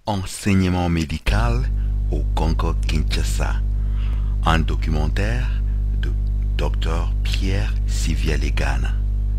Enseignement médical au Congo-Kinshasa. Un documentaire de Dr Pierre Sivialegana.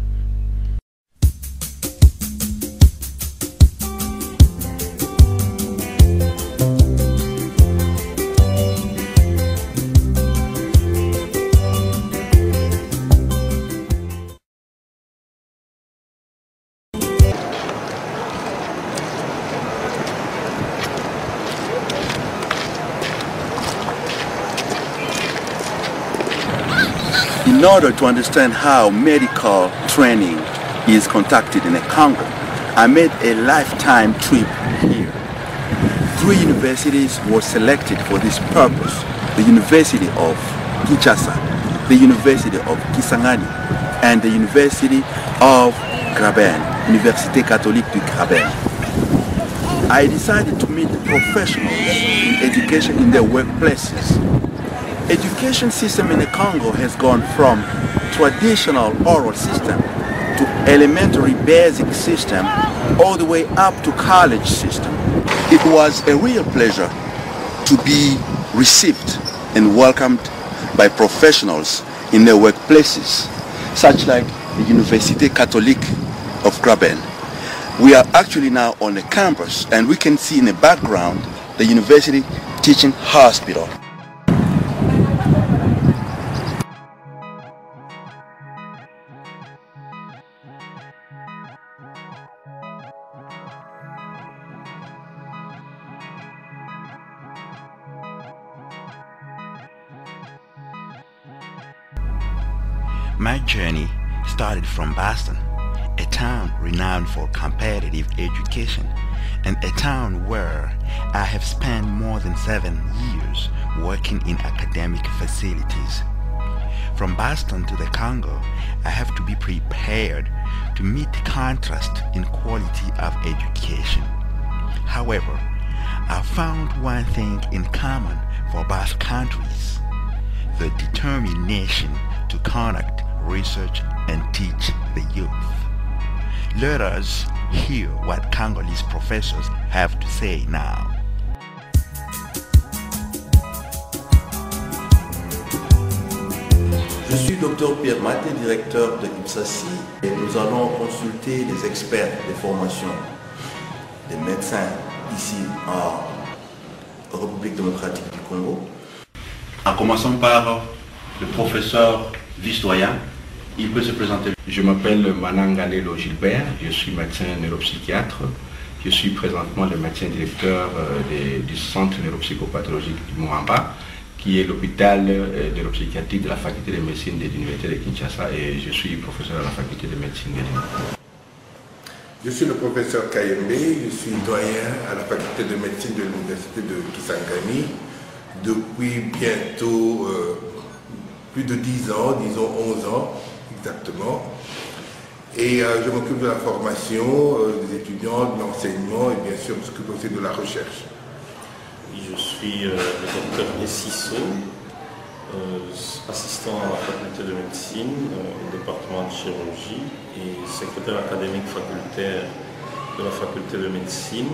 In order to understand how medical training is conducted in the Congo, I made a lifetime trip here. 3 universities were selected for this purpose: the University of Kinshasa, the University of Kisangani, and the University of Graben, Université Catholique du Graben. I decided to meet professionals in education in their workplaces. Education system in the Congo has gone from traditional oral system to elementary basic system all the way up to college system. It was a real pleasure to be received and welcomed by professionals in their workplaces, such like the Université Catholique of Graben. We are actually now on the campus, and we can see in the background the University Teaching Hospital. My journey started from Boston, a town renowned for competitive education, and a town where I have spent more than 7 years working in academic facilities. From Boston to the Congo, I have to be prepared to meet the contrast in quality of education. However, I found one thing in common for both countries: the determination to conduct research and teach the youth. Let us hear what Congolese professors have to say now. Je suis Dr Pierre Maté, directeur de l'IPSASI, et nous allons consulter les experts des formations des médecins ici en République démocratique du Congo. En commençant par le professeur vice-doyen, il peut se présenter. Je m'appelle Manangalelo Gilbert, je suis médecin neuropsychiatre. Je suis présentement le médecin directeur du centre neuropsychopathologique du Moamba, qui est l'hôpital neuropsychiatrie de la faculté de médecine de l'université de Kinshasa, et je suis professeur à la faculté de médecine de l'université. Je suis le professeur Kayembe, je suis doyen à la faculté de médecine de l'université de Kisangani depuis bientôt plus de 10 ans, disons 11 ans exactement. Et je m'occupe de la formation des étudiants, de l'enseignement et bien sûr je m'occupe aussi de la recherche. Je suis le docteur Essisso, assistant à la faculté de médecine, au département de chirurgie et secrétaire académique facultaire de la faculté de médecine.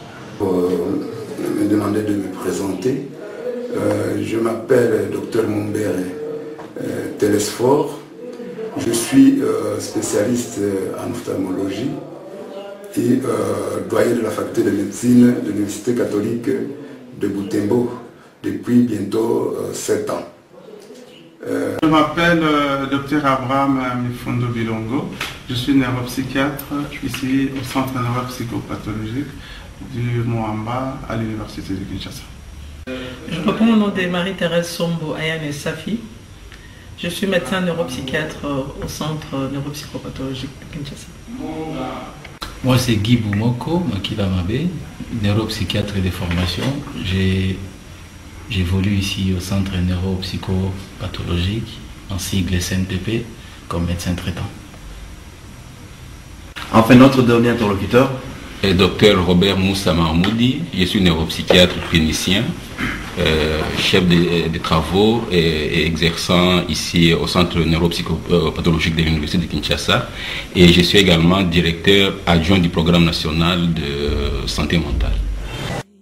Me demander de me présenter. Je m'appelle Dr Mumbere Telesphore. Je suis spécialiste en ophtalmologie et doyen de la faculté de médecine de l'université catholique de Butembo depuis bientôt 7 ans. Je m'appelle Dr Abraham Mifundo Bilongo. Je suis neuropsychiatre ici au centre neuropsychopathologique du Moamba à l'université de Kinshasa. Je reprends le nom de Marie-Thérèse Sombo Ayane Safi. Je suis médecin neuropsychiatre au centre neuropsychopathologique de Kinshasa. Moi c'est Guy Boumoko, Makila Mabé, neuropsychiatre de formation. J'évolue ici au centre neuropsychopathologique, en sigle SNTP, comme médecin traitant. Enfin, notre dernier interlocuteur est Dr Robert Moussa Mahmoudi. Je suis neuropsychiatre clinicien, chef de travaux et exerçant ici au centre neuropsychopathologique de l'université de Kinshasa. Et je suis également directeur adjoint du programme national de santé mentale.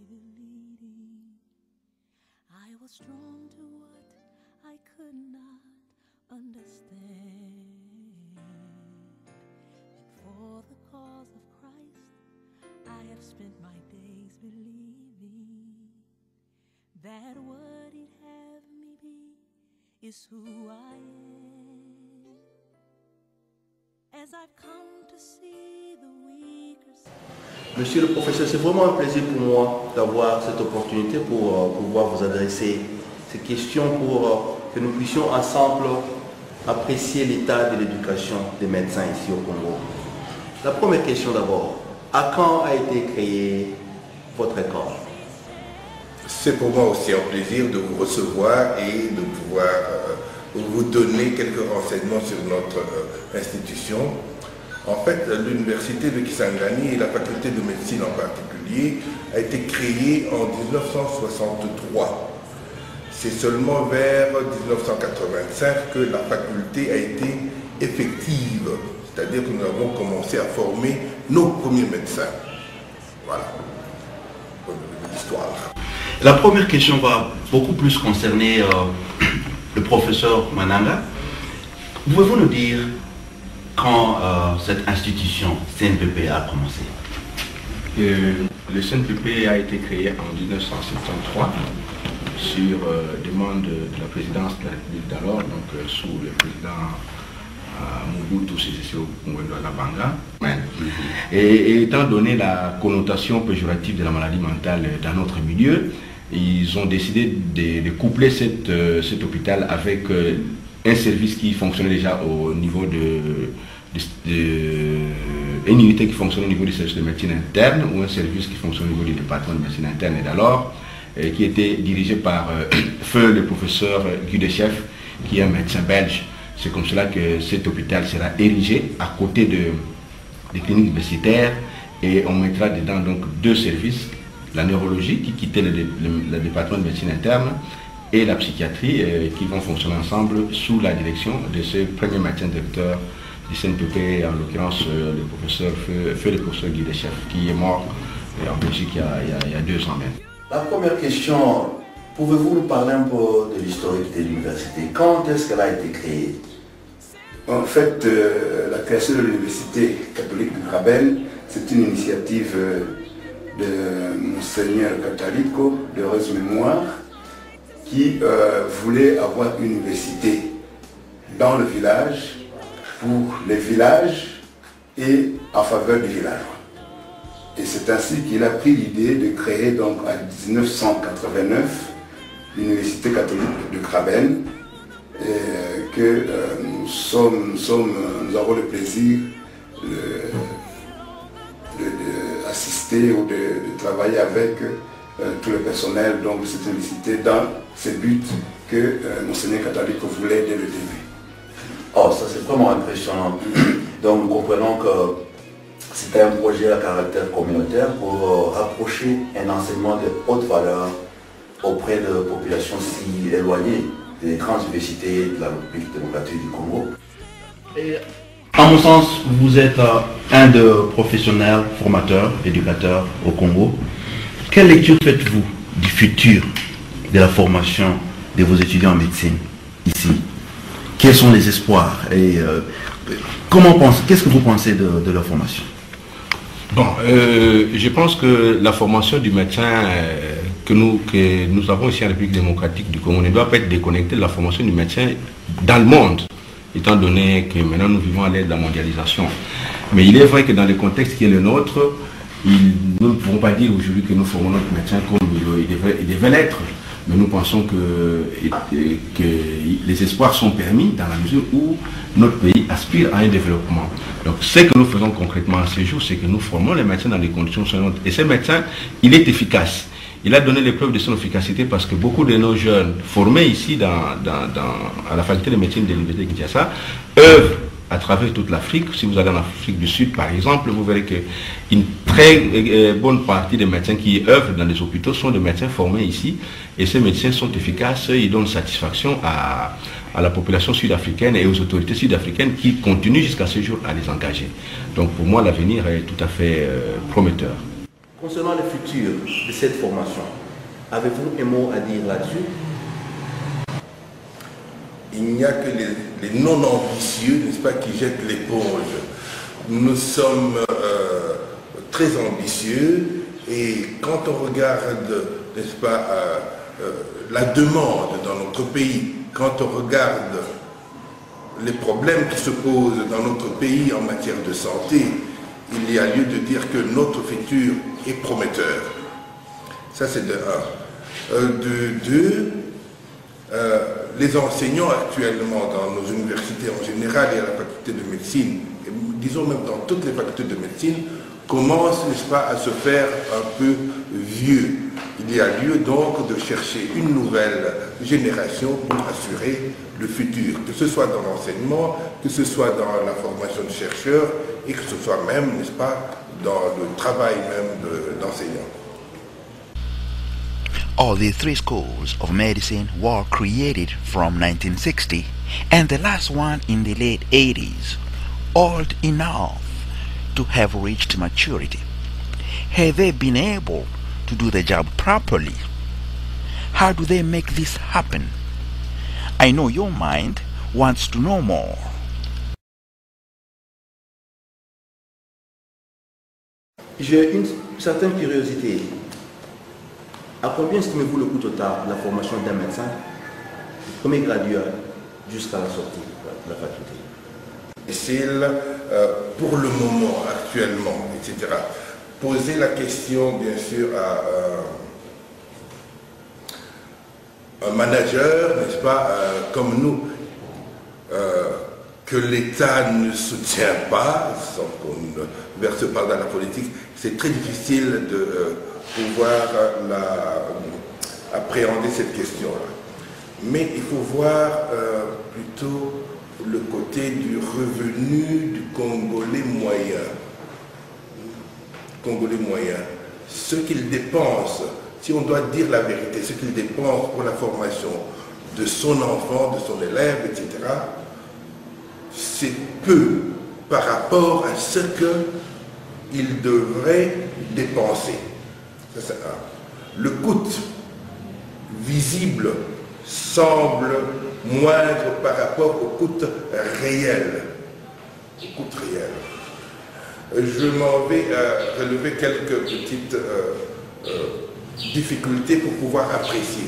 spent my days believing that what he'd have me be is who I am. As I've come to see the weaker side. Monsieur le professeur, c'est vraiment un plaisir pour moi d'avoir cette opportunité pour pouvoir vous adresser ces questions pour que nous puissions ensemble apprécier l'état de l'éducation des médecins ici au Congo. La première question d'abord, à quand a été créée votre école? C'est pour moi aussi un plaisir de vous recevoir et de pouvoir vous donner quelques renseignements sur notre institution. En fait, l'université de Kisangani et la faculté de médecine en particulier a été créée en 1963. C'est seulement vers 1985 que la faculté a été effective, c'est-à-dire que nous avons commencé à former nos premiers médecins. Voilà, l'histoire. La première question va beaucoup plus concerner le professeur Mananga. Pouvez-vous nous dire quand cette institution CNPP a commencé? Le CNPP a été créé en 1973 sur demande de la présidence de la République d'alors, donc sous le président Mobutu Sese Ngwendo Labanga. Et étant donné la connotation péjorative de la maladie mentale dans notre milieu, ils ont décidé de coupler cet hôpital avec un service qui fonctionnait déjà au niveau une unité qui fonctionne au niveau du service de médecine interne ou un service qui fonctionne au niveau du département de médecine interne et d'alors qui était dirigé par feu le professeur Guy Dechef, qui est un médecin belge. C'est comme cela que cet hôpital sera érigé à côté des cliniques universitaires et on mettra dedans donc deux services, la neurologie qui quittait le département de médecine interne et la psychiatrie qui vont fonctionner ensemble sous la direction de ce premier médecin directeur du CNPP, en l'occurrence le professeur le professeur Guy Dechef, qui est mort en Belgique il y a 2 ans même. La première question, pouvez-vous nous parler un peu de l'historique de l'université? Quand est-ce qu'elle a été créée? En fait, la création de l'université catholique de Graben, c'est une initiative de Monseigneur Catalico, d'heureuse mémoire, qui voulait avoir une université dans le village, pour les villages et en faveur des villageois. Et c'est ainsi qu'il a pris l'idée de créer donc en 1989 l'université catholique de Graben, que nous avons le plaisir d'assister ou de travailler avec tout le personnel donc, de cette université dans ce but que Monseigneur Catalico voulait dès le début. Oh, ça c'est vraiment impressionnant. Donc nous comprenons que c'était un projet à caractère communautaire pour rapprocher un enseignement de haute valeur auprès de populations si éloignées des grandes universités de la République démocratique du Congo. Et, à mon sens, vous êtes un des professionnels, formateurs, éducateurs au Congo. Quelle lecture faites-vous du futur de la formation de vos étudiants en médecine ici? Quels sont les espoirs et qu'est-ce que vous pensez de la formation? Bon, je pense que la formation du médecin que nous avons ici en République démocratique du Congo ne doit pas être déconnectée de la formation du médecin dans le monde, étant donné que maintenant nous vivons à l'ère de la mondialisation. Mais il est vrai que dans le contexte qui est le nôtre, nous ne pouvons pas dire aujourd'hui que nous formons notre médecin comme il devait l'être. Mais nous pensons que les espoirs sont permis dans la mesure où notre pays aspire à un développement. Donc ce que nous faisons concrètement à ce jour, c'est que nous formons les médecins dans des conditions soignantes. Et ce médecin, il est efficace. Il a donné les preuves de son efficacité parce que beaucoup de nos jeunes formés ici à la faculté de médecine de l'université de Kinshasa œuvrent à travers toute l'Afrique. Si vous allez en Afrique du Sud, par exemple, vous verrez qu'une très bonne partie des médecins qui œuvrent dans les hôpitaux sont des médecins formés ici. Et ces médecins sont efficaces, ils donnent satisfaction à la population sud-africaine et aux autorités sud-africaines qui continuent jusqu'à ce jour à les engager. Donc pour moi, l'avenir est tout à fait prometteur. Concernant le futur de cette formation, avez-vous un mot à dire là-dessus? Il n'y a que les non-ambitieux, n'est-ce pas, qui jettent l'éponge. Nous sommes très ambitieux, et quand on regarde, n'est-ce pas, la demande dans notre pays, quand on regarde les problèmes qui se posent dans notre pays en matière de santé, il y a lieu de dire que notre futur est prometteur. Ça, c'est de un. De deux, les enseignants actuellement dans nos universités en général et à la faculté de médecine, et disons même dans toutes les facultés de médecine, commencent, n'est-ce pas, à se faire un peu vieux. Il y a lieu donc de chercher une nouvelle génération pour assurer le futur, que ce soit dans l'enseignement, que ce soit dans la formation de chercheurs et que ce soit même, n'est-ce pas, dans le travail même d'enseignants. All the three schools of medicine were created from 1960 and the last one in the late 80s, old enough to have reached maturity. Have they been able to do the job properly? How do they make this happen? I know your mind wants to know more. J'ai une certaine curiosité. À combien estimez-vous le coût total de la formation d'un médecin, du premier graduat jusqu'à la sortie de la faculté? Difficile pour le moment, actuellement, etc. Poser la question, bien sûr, à un manager, n'est-ce pas, comme nous, que l'État ne soutient pas, sans qu'on ne verse pas dans la politique, c'est très difficile de pouvoir appréhender cette question-là. Mais il faut voir plutôt le côté du revenu du Congolais moyen. Congolais moyen. Ce qu'il dépense, si on doit dire la vérité, ce qu'il dépense pour la formation de son enfant, de son élève, etc., c'est peu par rapport à ce qu'il devrait dépenser. Ça, c'est un. Le coût visible semble moindre par rapport au coût réel. Au coût réel. Je m'en vais relever quelques petites difficultés pour pouvoir apprécier.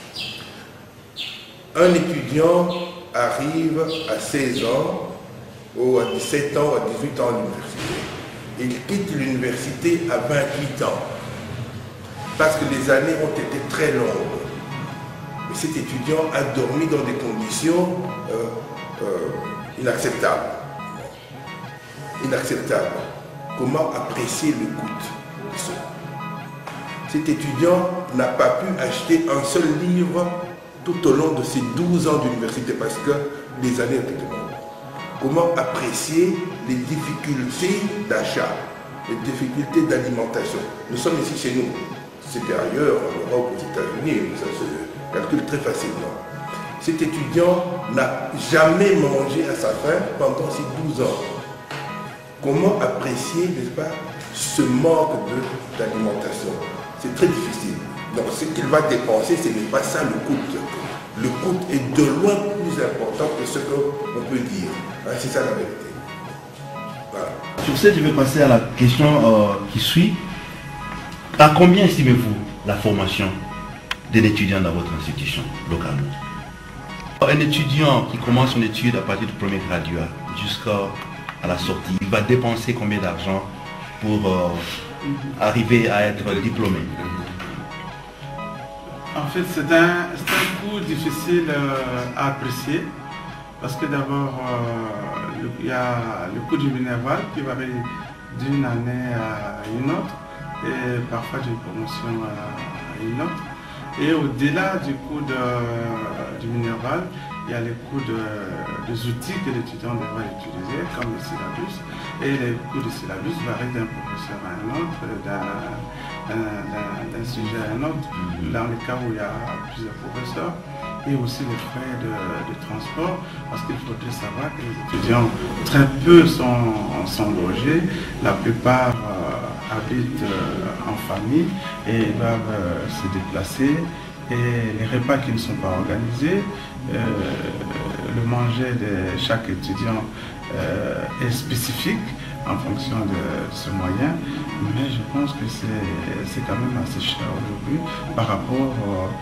Un étudiant arrive à 16 ans, ou à 17 ans, ou à 18 ans à l'université. Il quitte l'université à 28 ans, parce que les années ont été très longues. Mais cet étudiant a dormi dans des conditions inacceptables. Inacceptables. Comment apprécier le coût de cela? Cet étudiant n'a pas pu acheter un seul livre tout au long de ses 12 ans d'université parce que les années étaient longues. Comment apprécier les difficultés d'achat, les difficultés d'alimentation? Nous sommes ici chez nous. C'était ailleurs, en Europe, aux États-Unis, mais ça se calcule très facilement. Cet étudiant n'a jamais mangé à sa faim pendant ses 12 ans. Comment apprécier, n'est-ce pas, ce manque d'alimentation? C'est très difficile. Donc ce qu'il va dépenser, ce n'est pas ça le coût. Le coût est de loin plus important que ce qu'on peut dire. Hein, c'est ça la vérité. Voilà. Sur ce, je vais passer à la question qui suit. À combien estimez-vous la formation d'un étudiant dans votre institution locale? Un étudiant qui commence son étude à partir du premier graduat jusqu'à la sortie, il va dépenser combien d'argent pour arriver à être diplômé? En fait, c'est un coût difficile à apprécier parce que d'abord, il y a le coût du minerval qui varie d'une année à une autre et parfois d'une promotion à une autre. Et au-delà du coût du minerval, il y a les coûts des outils que l'étudiant devra utiliser, comme le syllabus. Et les coûts du syllabus varient d'un professeur à un autre, d'un sujet à un autre, dans les cas où il y a plusieurs professeurs. Et aussi les frais de transport, parce qu'il faudrait savoir que les étudiants, très peu sont logés. La plupart habitent en famille et doivent se déplacer. Et les repas qui ne sont pas organisés, le manger de chaque étudiant est spécifique. en fonction de ce moyen, mais je pense que c'est quand même assez cher aujourd'hui par rapport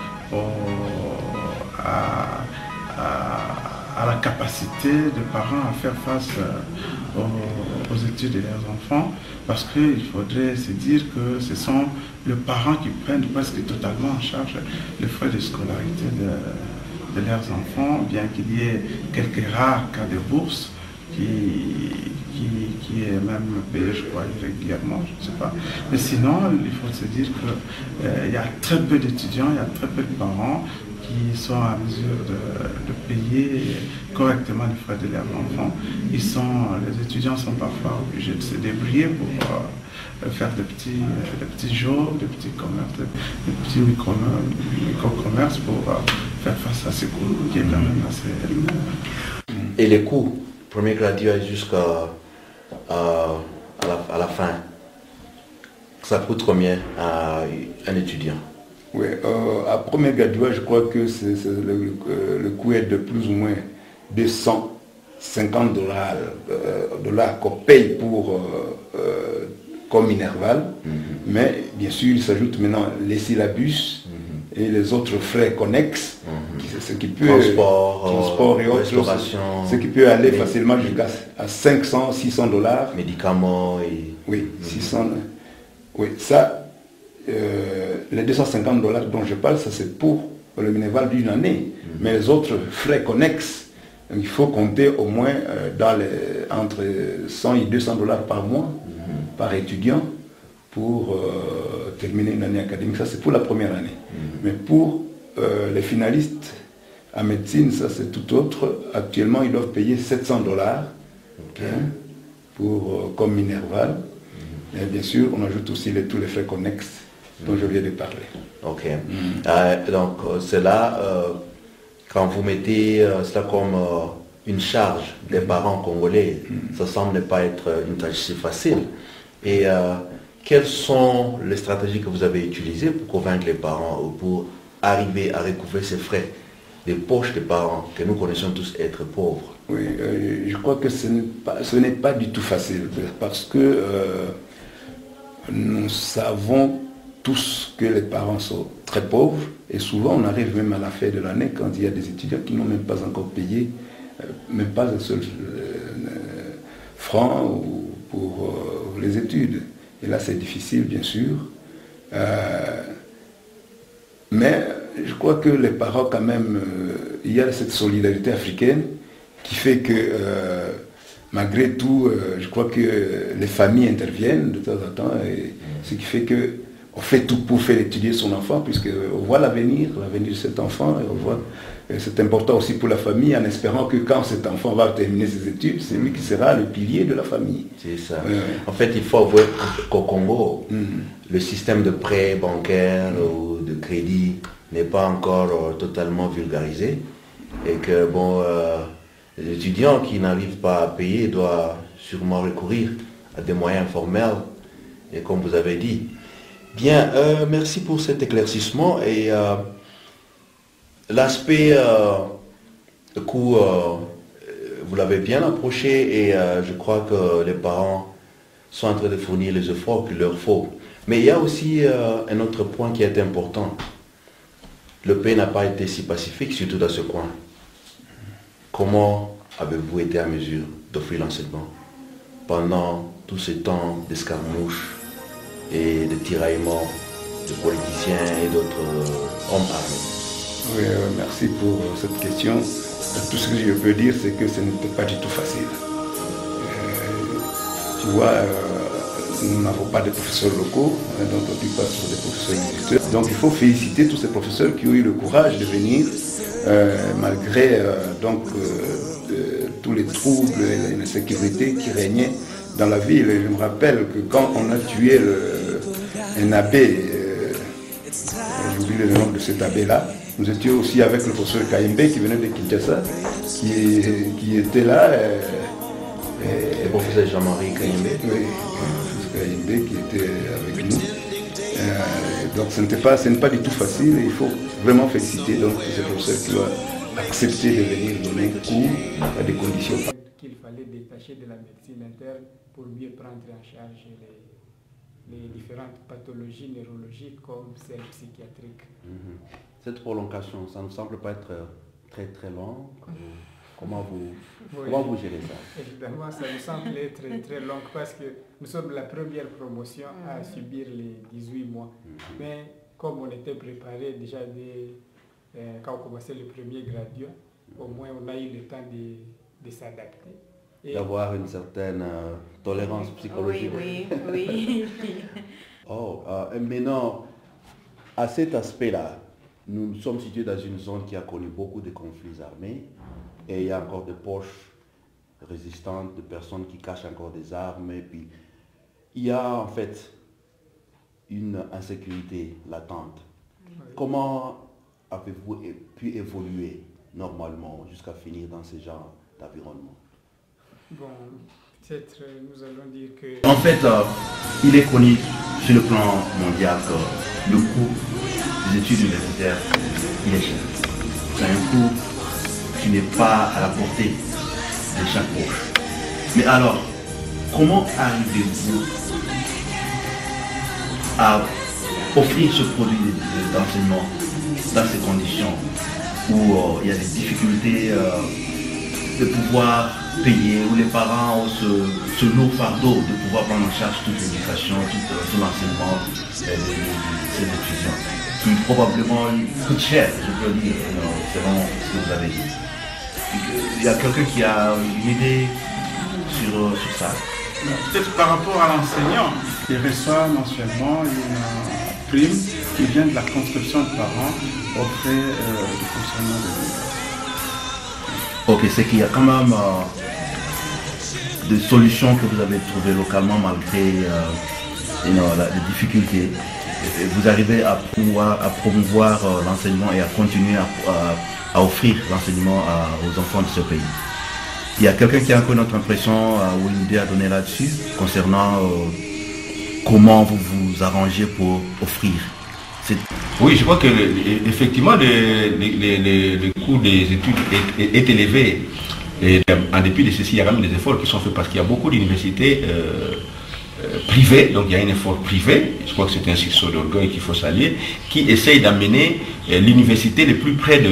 à la capacité des parents à faire face aux études de leurs enfants, parce qu'il faudrait se dire que ce sont les parents qui prennent presque totalement en charge les frais de scolarité de leurs enfants, bien qu'il y ait quelques rares cas de bourse qui est même payé, je crois, régulièrement, je ne sais pas. Mais sinon, il faut se dire qu'il y a très peu d'étudiants, il y a très peu de parents qui sont en mesure de payer correctement les frais de leurs enfants. Les étudiants sont parfois obligés de se débrouiller pour faire des petits jobs, des petits commerces, des petits micro-commerces pour faire face à ces coûts qui est quand même assez élevé. Et les coûts, premier graduat jusqu'à à la fin, ça coûte combien à un étudiant? Oui, à premier graduat, je crois que le coût est de plus ou moins $250 qu'on paye pour comme Minerval, mais bien sûr il s'ajoute maintenant les syllabus et les autres frais connexes, ce qui peut transport et autres, ce qui peut aller facilement jusqu'à $500-600. Médicaments et... Oui, 600. Oui, ça. Les $250 dont je parle, ça c'est pour le Minerval d'une année. Mais les autres frais connexes, il faut compter au moins entre $100 et $200 par mois, par étudiant, pour terminer une année académique. Ça c'est pour la première année. Mais pour les finalistes en médecine, ça c'est tout autre. Actuellement, ils doivent payer $700 comme Minerval. Et bien sûr, on ajoute aussi tous les frais connexes dont je viens de parler. Ok. Donc, cela, quand vous mettez cela comme une charge des parents congolais, ça semble pas être une tâche si facile. Et quelles sont les stratégies que vous avez utilisées pour convaincre les parents ou pour arriver à recouvrer ces frais des poches des parents que nous connaissons tous être pauvres? Oui, je crois que ce n'est pas du tout facile parce que nous savons tous que les parents sont très pauvres et souvent on arrive même à la fin de l'année quand il y a des étudiants qui n'ont même pas encore payé, même pas un seul franc pour les études. Et là c'est difficile bien sûr. Mais je crois que les parents quand même, il y a cette solidarité africaine qui fait que malgré tout, je crois que les familles interviennent de temps en temps, et ce qui fait qu'on fait tout pour faire étudier son enfant, puisqu'on voit l'avenir de cet enfant, et on voit c'est important aussi pour la famille, en espérant que quand cet enfant va terminer ses études, c'est lui qui sera le pilier de la famille. C'est ça. En fait, il faut avouer qu'au Congo, le système de prêt bancaire ou de crédit n'est pas encore totalement vulgarisé, et que bon... les étudiants qui n'arrivent pas à payer doivent sûrement recourir à des moyens formels, et comme vous avez dit. Bien, merci pour cet éclaircissement. Et l'aspect coût, vous l'avez bien approché, et je crois que les parents sont en train de fournir les efforts qu'il leur faut. Mais il y a aussi un autre point qui est important. Le pays n'a pas été si pacifique, surtout dans ce coin. Comment avez-vous été à mesure d'offrir l'enseignement pendant tous ces temps d'escarmouches et de tiraillements de politiciens et d'autres hommes armés? Oui, merci pour cette question. Tout ce que je peux dire, c'est que ce n'était pas du tout facile. Tu vois, nous n'avons pas de professeurs locaux, donc on ne pas sur des professeurs universitaires. Donc il faut féliciter tous ces professeurs qui ont eu le courage de venir, malgré tous les troubles et l'insécurité qui régnaient dans la ville. Et je me rappelle que quand on a tué un abbé, j'oublie le nom de cet abbé-là, nous étions aussi avec le professeur Kayembe qui venait de Kinshasa, qui était là. Le professeur Jean-Marie Kayembe. Oui, Kayembe qui était avec nous. Donc ce n'est pas du tout facile, et il faut vraiment féliciter donc ces professeurs qui ont accepté de venir donner cours à des conditions. Qu'il fallait détacher de la médecine interne pour mieux prendre en charge les différentes pathologies neurologiques comme celles psychiatriques. Cette prolongation, ça ne semble pas être très très long. Comment vous gérez ça? Évidemment, ça nous semble être très long parce que nous sommes la première promotion à subir les 18 mois. Mais comme on était préparé déjà quand on commençait le premier graduat, au moins on a eu le temps de s'adapter. D'avoir une certaine tolérance psychologique. Oui. Maintenant, à cet aspect-là, nous sommes situés dans une zone qui a connu beaucoup de conflits armés et il y a encore des poches résistantes, de personnes qui cachent encore des armes et puis il y a en fait une insécurité latente. Comment avez-vous pu évoluer normalement jusqu'à finir dans ce genre d'environnement? Bon, peut-être nous allons dire que... En fait, il est connu sur le plan mondial que le coût des études universitaires, il est cher. C'est un coût qui n'est pas à la portée de chaque poche. Mais alors, comment arrivez-vous à offrir ce produit d'enseignement dans ces conditions où il y a des difficultés de pouvoir payer, où les parents ont ce lourd fardeau de pouvoir prendre en charge toute l'éducation, tout l'enseignement des étudiants, qui probablement coûte cher, je peux dire, selon ce que vous avez dit. Il y a quelqu'un qui a une idée sur ça? Peut-être par rapport à l'enseignant, il reçoit mensuellement une prime qui vient de la contribution de parents au frais du fonctionnement de l'université. Ok, c'est qu'il y a quand même des solutions que vous avez trouvées localement malgré les difficultés. Et vous arrivez à promouvoir l'enseignement et à continuer à offrir l'enseignement aux enfants de ce pays. Il y a quelqu'un qui a encore notre impression ou une idée à donner là-dessus concernant comment vous vous arrangez pour offrir. Oui, je crois que effectivement le coût des études est élevé. Et en dépit de ceci, il y a quand même des efforts qui sont faits parce qu'il y a beaucoup d'universités privées, donc il y a un effort privé, je crois que c'est un sursaut d'orgueil qu'il faut saluer, qui essaye d'amener l'université le plus près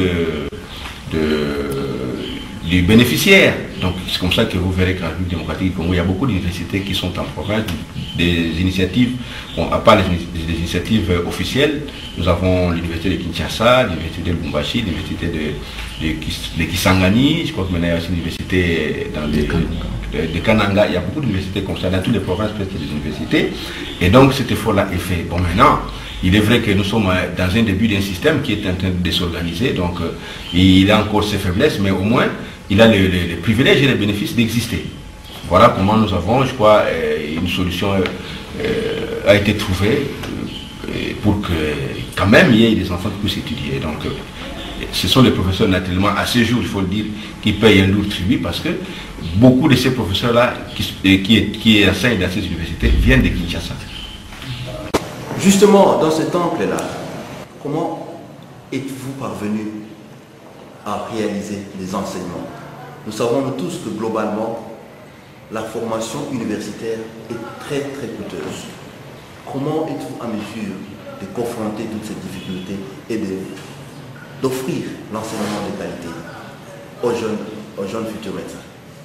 du bénéficiaire. Donc c'est comme ça que vous verrez qu'en République démocratique du Congo, il y a beaucoup d'universités qui sont en province, des initiatives, bon, à part les initiatives officielles, nous avons l'université de Kinshasa, l'université de Lubumbashi, l'université de Kisangani, je crois que maintenant il y a aussi l'université de Kananga, il y a beaucoup d'universités comme ça, dans toutes les provinces presque des universités, et donc cet effort-là est fait. Bon maintenant, il est vrai que nous sommes dans un début d'un système qui est en train de s'organiser, donc il a encore ses faiblesses, mais au moins il a les privilèges et les bénéfices d'exister. Voilà comment nous avons, je crois, une solution a été trouvée pour que quand même il y ait des enfants qui puissent étudier. Donc ce sont les professeurs naturellement à ce jour, il faut le dire, qui payent un lourd tribut parce que beaucoup de ces professeurs-là qui enseignent dans ces universités viennent de Kinshasa. Justement, dans cet angle-là, comment êtes-vous parvenu à réaliser les enseignements? Nous savons tous que globalement, la formation universitaire est très très coûteuse. Comment êtes-vous en mesure de confronter toutes ces difficultés et d'offrir l'enseignement de qualité aux jeunes futurs médecins?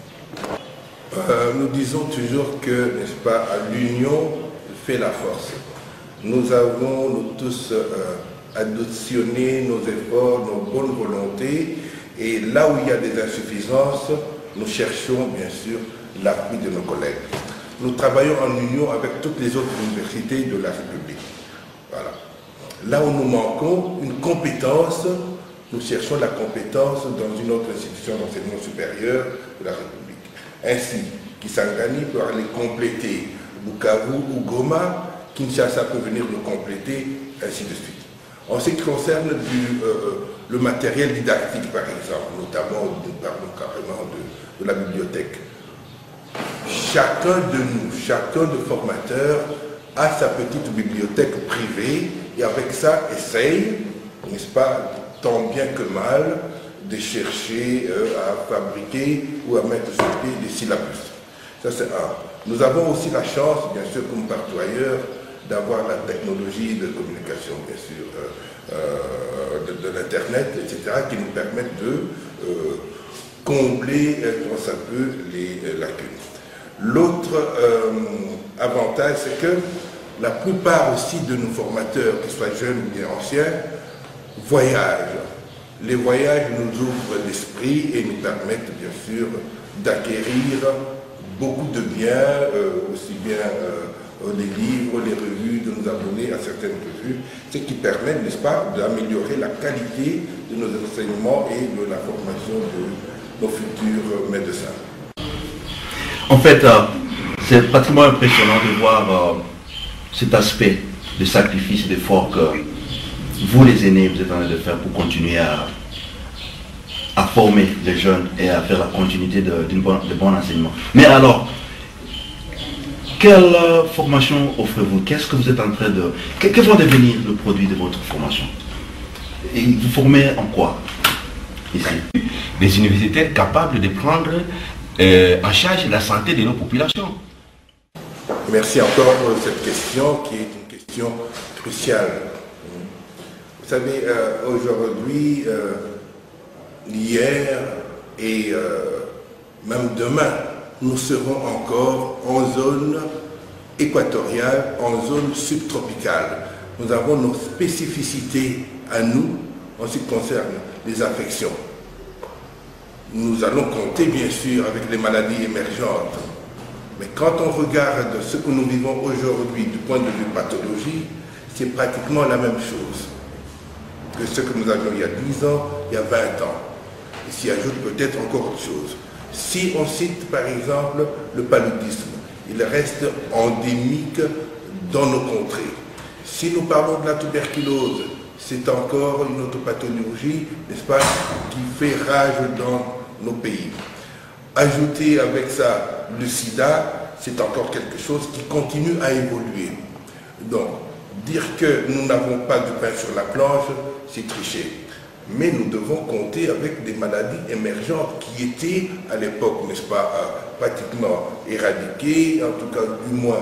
Nous disons toujours que, n'est-ce pas, l'union fait la force. Nous avons, nous tous, additionné nos efforts, nos bonnes volontés, et là où il y a des insuffisances, nous cherchons bien sûr l'appui de nos collègues. Nous travaillons en union avec toutes les autres universités de la République. Voilà. Là où nous manquons une compétence, nous cherchons la compétence dans une autre institution d'enseignement supérieur de la République. Ainsi, Kisangani peut aller compléter Bukavu ou Goma, Kinshasa peut venir nous compléter, ainsi de suite. En ce qui concerne le matériel didactique, par exemple, notamment, nous parlons carrément de la bibliothèque. Chacun de nous, chacun de formateurs a sa petite bibliothèque privée et avec ça essaye, n'est-ce pas, tant bien que mal, de chercher à fabriquer ou à mettre sur pied des syllabus. Ça c'est un. Nous avons aussi la chance, bien sûr, comme partout ailleurs, d'avoir la technologie de communication, bien sûr, de l'Internet, etc., qui nous permettent de combler, quand ça peut, les lacunes. L'autre avantage, c'est que la plupart aussi de nos formateurs, qu'ils soient jeunes ou bien anciens, voyagent. Les voyages nous ouvrent l'esprit et nous permettent, bien sûr, d'acquérir beaucoup de biens, aussi bien les livres, les revues, de nous abonner à certaines revues, ce qui permet, n'est-ce pas, d'améliorer la qualité de nos enseignements et de la formation de nos futurs médecins. En fait, c'est pratiquement impressionnant de voir cet aspect de sacrifice et d'effort que vous, les aînés, vous êtes en train de faire pour continuer à former les jeunes et à faire la continuité de bon enseignement. Mais alors, quelle formation offrez-vous? Qu'est-ce que vous êtes en train de... Quel va devenir le produit de votre formation? Et vous formez en quoi ici? Des universitaires capables de prendre en charge la santé de nos populations. Merci encore pour cette question qui est une question cruciale. Vous savez, aujourd'hui, hier et même demain, nous serons encore en zone équatoriale, en zone subtropicale. Nous avons nos spécificités à nous en ce qui concerne les affections. Nous allons compter bien sûr avec les maladies émergentes. Mais quand on regarde ce que nous vivons aujourd'hui du point de vue pathologie, c'est pratiquement la même chose que ce que nous avions il y a 10 ans, il y a 20 ans. Et s'y ajoute peut-être encore autre chose. Si on cite par exemple le paludisme, il reste endémique dans nos contrées. Si nous parlons de la tuberculose, c'est encore une autre pathologie, n'est-ce pas, qui fait rage dans nos pays. Ajouter avec ça le sida, c'est encore quelque chose qui continue à évoluer. Donc, dire que nous n'avons pas de pain sur la planche, c'est tricher. Mais nous devons compter avec des maladies émergentes qui étaient à l'époque, n'est-ce pas, pratiquement éradiquées, en tout cas du moins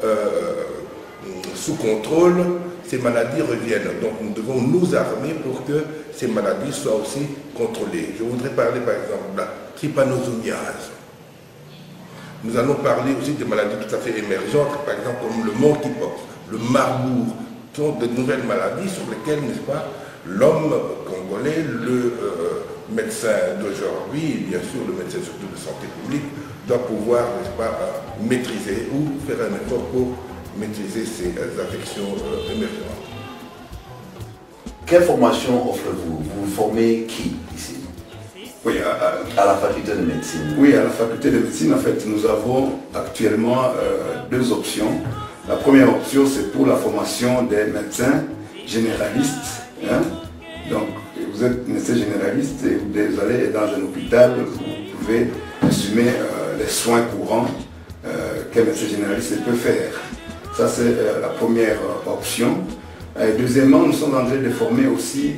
sous contrôle. Ces maladies reviennent. Donc nous devons nous armer pour que ces maladies soient aussi contrôlées. Je voudrais parler par exemple de la trypanosomiase. Nous allons parler aussi des maladies tout à fait émergentes, par exemple comme le monkeypox, le marbourg, qui sont de nouvelles maladies sur lesquelles, n'est-ce pas, l'homme congolais, le médecin d'aujourd'hui, et bien sûr le médecin surtout de santé publique, doit pouvoir, n'est-ce pas, maîtriser ou faire un effort pour maîtriser ces affections émergentes. Quelle formation offrez-vous? Vous formez qui ici? Oui, à la faculté de médecine. Oui, à la faculté de médecine, en fait, nous avons actuellement deux options. La première option, c'est pour la formation des médecins généralistes. Hein? Donc, vous êtes médecin généraliste et vous allez dans un hôpital, vous pouvez assumer les soins courants qu'un médecin généraliste peut faire. Ça, c'est la première option. Deuxièmement, nous sommes en train de former aussi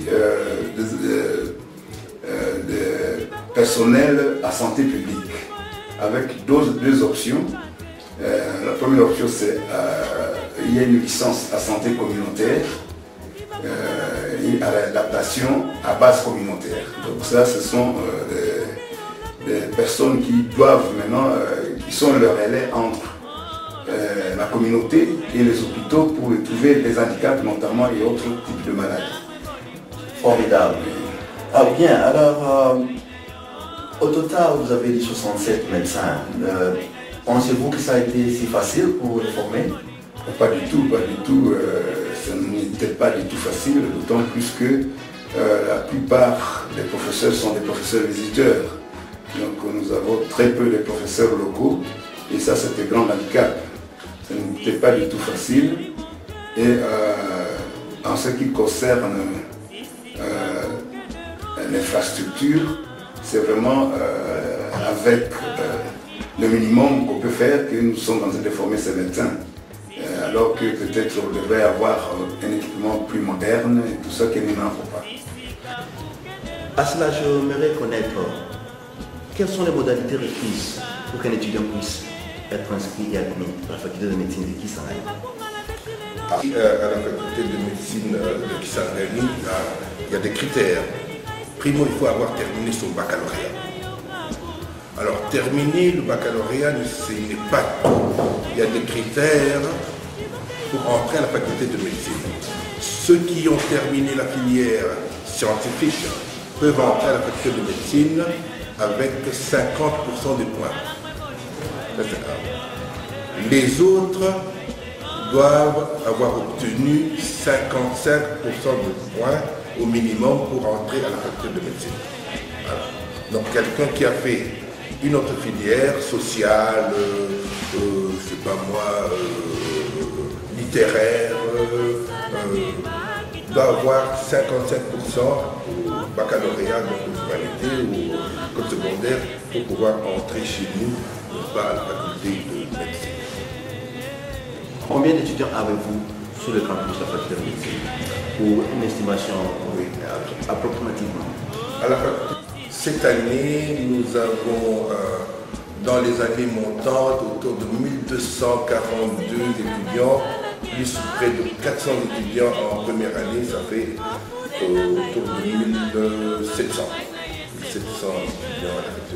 des personnels à santé publique avec deux options. La première option, c'est il y a une licence à santé communautaire et à l'adaptation à base communautaire. Donc ça, ce sont des personnes qui doivent maintenant, qui sont le relais entre la communauté et les hôpitaux pour trouver des handicaps notamment et autres types de maladies. Formidable. Ah bien, alors au total vous avez dit 67 médecins. Pensez-vous que ça a été si facile pour les former? Pas du tout, pas du tout. Ça n'était pas du tout facile, d'autant plus que la plupart des professeurs sont des professeurs visiteurs. Donc nous avons très peu de professeurs locaux et ça c'est un grand handicap. Ça n'était pas du tout facile. Et en ce qui concerne l'infrastructure, c'est vraiment avec le minimum qu'on peut faire que nous sommes en train de former ces médecins. Alors que peut-être on devrait avoir un équipement plus moderne et tout ça que nous n'avons pas. À cela, j'aimerais connaître quelles sont les modalités requises pour qu'un étudiant puisse être inscrit et admis à la faculté de médecine de Kisangani? À la faculté de médecine de Kisangani, il y a des critères. Primo, il faut avoir terminé son baccalauréat. Alors, terminer le baccalauréat, ce n'est pas tout. Il y a des critères pour entrer à la faculté de médecine. Ceux qui ont terminé la filière scientifique peuvent entrer à la faculté de médecine avec 50% des points. Les autres doivent avoir obtenu 55% de points au minimum pour entrer à la faculté de médecine. Voilà. Donc quelqu'un qui a fait une autre filière sociale, je sais pas moi, littéraire, doit avoir 55% au baccalauréat, donc aux humanités ou au code secondaire pour pouvoir entrer chez nous, pas à la faculté de médecine. Combien d'étudiants avez-vous sur le campus de la faculté de médecine? Pour une estimation approximativement. Cette année, nous avons, dans les années montantes, autour de 1242 étudiants, plus près de 400 étudiants en première année, ça fait autour de 1700. 1700 étudiants à la faculté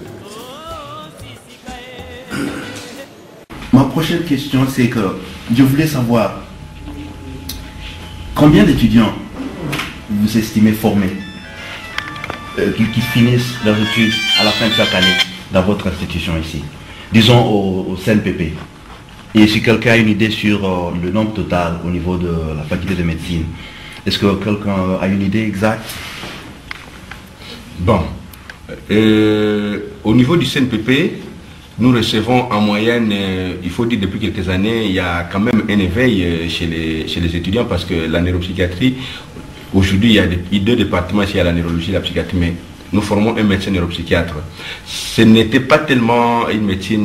de médecine. Ma prochaine question, c'est que je voulais savoir combien d'étudiants vous estimez formés qui finissent leurs études à la fin de chaque année dans votre institution ici, disons au CNPP. Et si quelqu'un a une idée sur le nombre total au niveau de la faculté de médecine, est-ce que quelqu'un a une idée exacte? Bon, au niveau du CNPP, nous recevons en moyenne, il faut dire depuis quelques années, il y a quand même un éveil chez les étudiants parce que la neuropsychiatrie, aujourd'hui il y a deux départements ici, il y a la neurologie et la psychiatrie, mais nous formons un médecin neuropsychiatre. Ce n'était pas tellement une médecine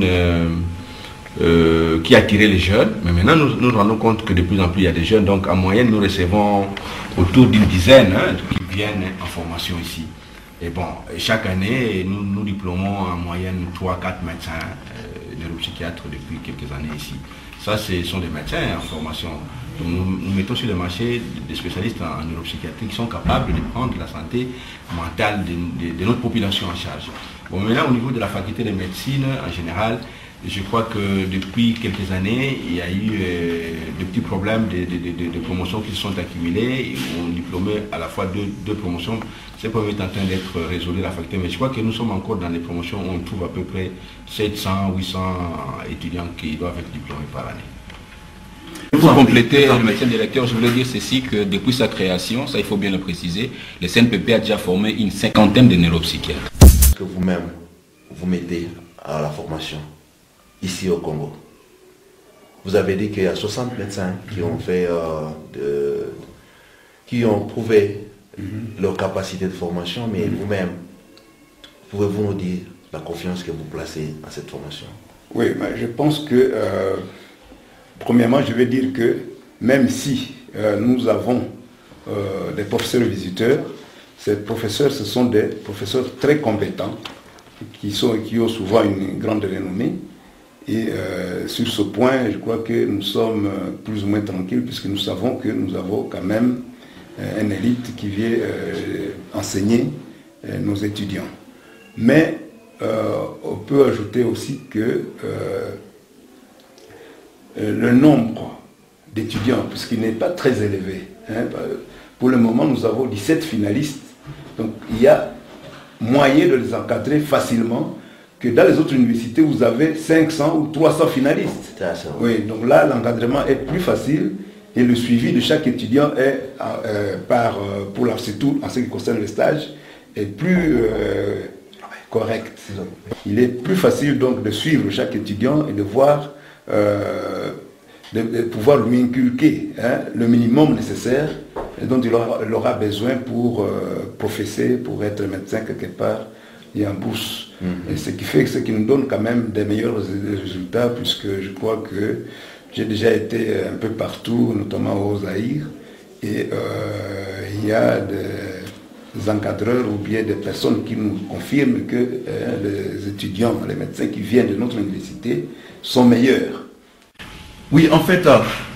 qui attirait les jeunes, mais maintenant nous nous rendons compte que de plus en plus il y a des jeunes, donc en moyenne nous recevons autour d'une dizaine qui viennent en formation ici. Et bon, chaque année, nous diplômons en moyenne 3-4 médecins neuropsychiatres depuis quelques années ici. Ça, ce sont des médecins en formation. Donc, nous mettons sur le marché des spécialistes en neuropsychiatrie qui sont capables de prendre la santé mentale de notre population en charge. Bon, maintenant, au niveau de la faculté de médecine, en général, je crois que depuis quelques années, il y a eu de petits problèmes de promotions qui se sont accumulés. On diplômait à la fois deux promotions. Ces problèmes est en train d'être résolus à la faculté, mais je crois que nous sommes encore dans des promotions où on trouve à peu près 700, 800 étudiants qui doivent être diplômés par année. Pour compléter, le médecin directeur, je voulais dire ceci, que depuis sa création, ça il faut bien le préciser, le CNPP a déjà formé une 50aine de neuropsychiatres. Est-ce que vous-même, vous mettez à la formation ici au Congo? Vous avez dit qu'il y a 60 médecins qui ont fait, qui ont prouvé leur capacité de formation, mais vous-même, pouvez-vous nous dire la confiance que vous placez à cette formation? Oui, je pense que, premièrement, je vais dire que même si nous avons des professeurs visiteurs, ces professeurs, ce sont des professeurs très compétents, qui ont souvent une grande renommée. Et sur ce point, je crois que nous sommes plus ou moins tranquilles, puisque nous savons que nous avons quand même une élite qui vient enseigner nos étudiants. Mais on peut ajouter aussi que le nombre d'étudiants, puisqu'il n'est pas très élevé, pour le moment nous avons 17 finalistes, donc il y a moyen de les encadrer facilement, que dans les autres universités vous avez 500 ou 300 finalistes. Oui, donc là l'encadrement est plus facile. Et le suivi de chaque étudiant est, surtout en ce qui concerne le stage, est plus correct. Il est plus facile donc de suivre chaque étudiant et de voir, de pouvoir lui inculquer le minimum nécessaire dont il aura besoin pour professer, pour être médecin quelque part et en bourse. Et ce qui nous donne quand même des meilleurs résultats, puisque je crois que j'ai déjà été un peu partout, notamment au Zaïre, et il y a encadreurs ou bien des personnes qui nous confirment que les étudiants, les médecins qui viennent de notre université sont meilleurs. Oui, en fait,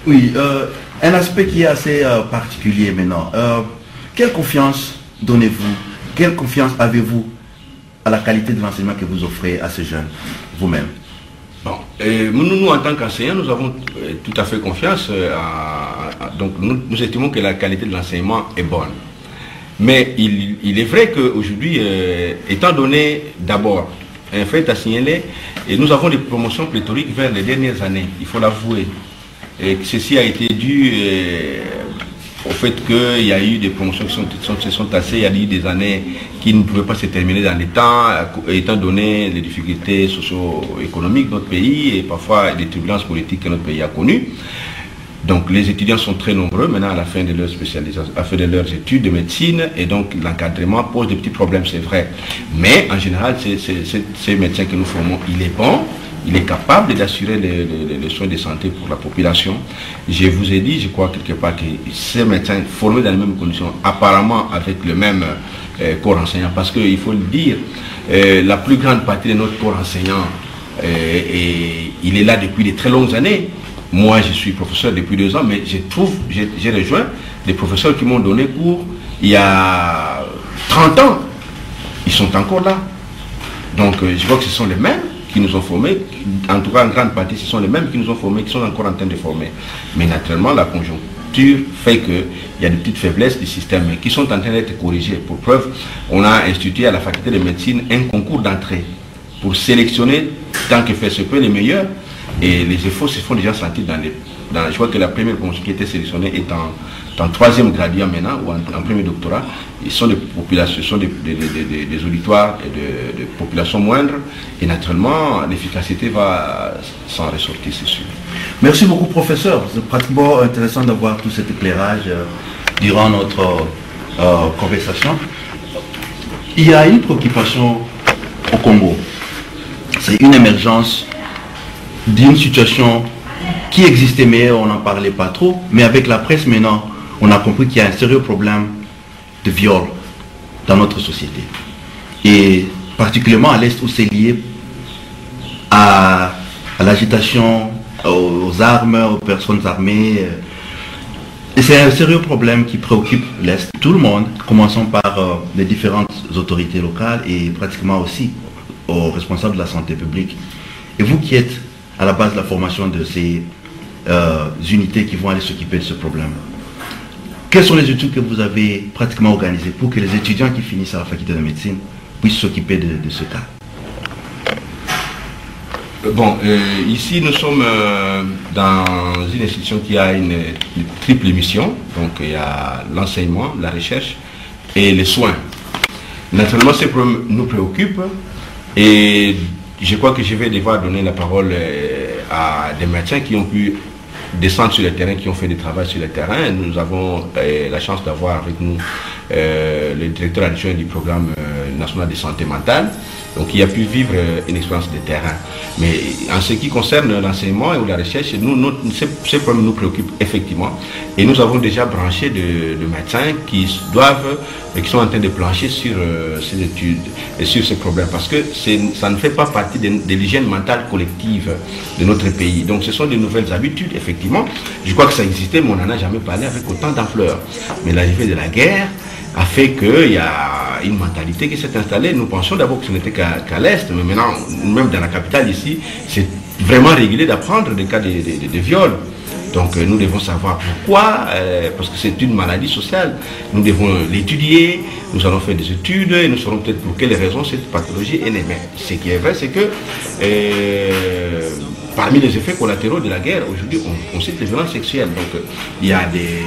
un aspect qui est assez particulier maintenant. Quelle confiance donnez-vous, quelle confiance avez-vous à la qualité de l'enseignement que vous offrez à ces jeunes, vous-même? Bon, nous, en tant qu'enseignants, nous avons tout à fait confiance. Donc, nous estimons que la qualité de l'enseignement est bonne. Mais il est vrai qu'aujourd'hui, étant donné d'abord un fait à signaler, et nous avons des promotions pléthoriques vers les dernières années, il faut l'avouer. Et ceci a été dû au fait qu'il y a eu des promotions qui se sont tassées, il y a eu des années qui ne pouvaient pas se terminer dans les temps, étant donné les difficultés socio-économiques de notre pays et parfois des turbulences politiques que notre pays a connues. Donc les étudiants sont très nombreux maintenant à la fin de leur spécialisation, à la fin de leurs études de médecine, et donc l'encadrement pose des petits problèmes, c'est vrai. Mais en général, ces médecins que nous formons, il est bon, il est capable d'assurer les soins de santé pour la population. Je vous ai dit, je crois quelque part que ces médecins formés dans les mêmes conditions, apparemment avec le même corps enseignant, parce qu'il faut le dire, la plus grande partie de notre corps enseignant, il est là depuis de très longues années. Moi, je suis professeur depuis 2 ans, mais j'ai rejoint des professeurs qui m'ont donné cours il y a 30 ans. Ils sont encore là. Donc, je vois que ce sont les mêmes qui nous ont formés. En tout cas, en grande partie, ce sont les mêmes qui nous ont formés, qui sont encore en train de former. Mais naturellement, la conjoncture fait qu'il y a des petites faiblesses du système qui sont en train d'être corrigées. Pour preuve, on a institué à la faculté de médecine un concours d'entrée pour sélectionner, tant que faire se peut, les meilleurs. Et les efforts se font déjà sentir je crois que la première promotion qui était sélectionnée est en 3e graduat maintenant, ou en premier doctorat. Ils sont des populations, sont des auditoires et de populations moindres. Et naturellement, l'efficacité va s'en ressortir, c'est sûr. Merci beaucoup, professeur. C'est pratiquement intéressant d'avoir tout cet éclairage durant notre conversation. Il y a une préoccupation au Congo. C'est une émergence d'une situation qui existait, mais on n'en parlait pas trop. Mais avec la presse maintenant, on a compris qu'il y a un sérieux problème de viol dans notre société. Et particulièrement à l'Est, où c'est lié à l'agitation, aux armes, aux personnes armées. Et c'est un sérieux problème qui préoccupe l'Est, tout le monde, commençant par les différentes autorités locales et pratiquement aussi aux responsables de la santé publique. Et vous qui êtes à la base de la formation de ces unités qui vont aller s'occuper de ce problème, quelles sont les études que vous avez pratiquement organisées pour que les étudiants qui finissent à la faculté de médecine puissent s'occuper de ce cas? Bon, ici nous sommes dans une institution qui a une triple mission. Donc il y a l'enseignement, la recherche et les soins. Naturellement, ces problèmes nous préoccupent et je crois que je vais devoir donner la parole à des médecins qui ont pu descendre sur le terrain, qui ont fait des travaux sur le terrain. Nous avons la chance d'avoir avec nous le directeur adjoint du programme national de santé mentale, donc il a pu vivre une expérience de terrain. Mais en ce qui concerne l'enseignement et la recherche, ces problèmes nous préoccupent effectivement. Et nous avons déjà branché de médecins qui sont en train de plancher sur ces études et sur ces problèmes, parce que ça ne fait pas partie de l'hygiène mentale collective de notre pays. Donc ce sont de nouvelles habitudes, effectivement. Je crois que ça existait, mais on n'en a jamais parlé avec autant d'ampleur. Mais l'arrivée de la guerre a fait qu'il y a une mentalité qui s'est installée. Nous pensions d'abord que ce n'était qu'à l'Est, mais maintenant, même dans la capitale ici, c'est vraiment régulé d'apprendre des cas de viol. Donc nous devons savoir pourquoi, parce que c'est une maladie sociale. Nous devons l'étudier, nous allons faire des études et nous saurons peut-être pour quelles raisons cette pathologie est née. Mais ce qui est vrai, c'est que parmi les effets collatéraux de la guerre, aujourd'hui, on cite les violences sexuelles. Donc il y a des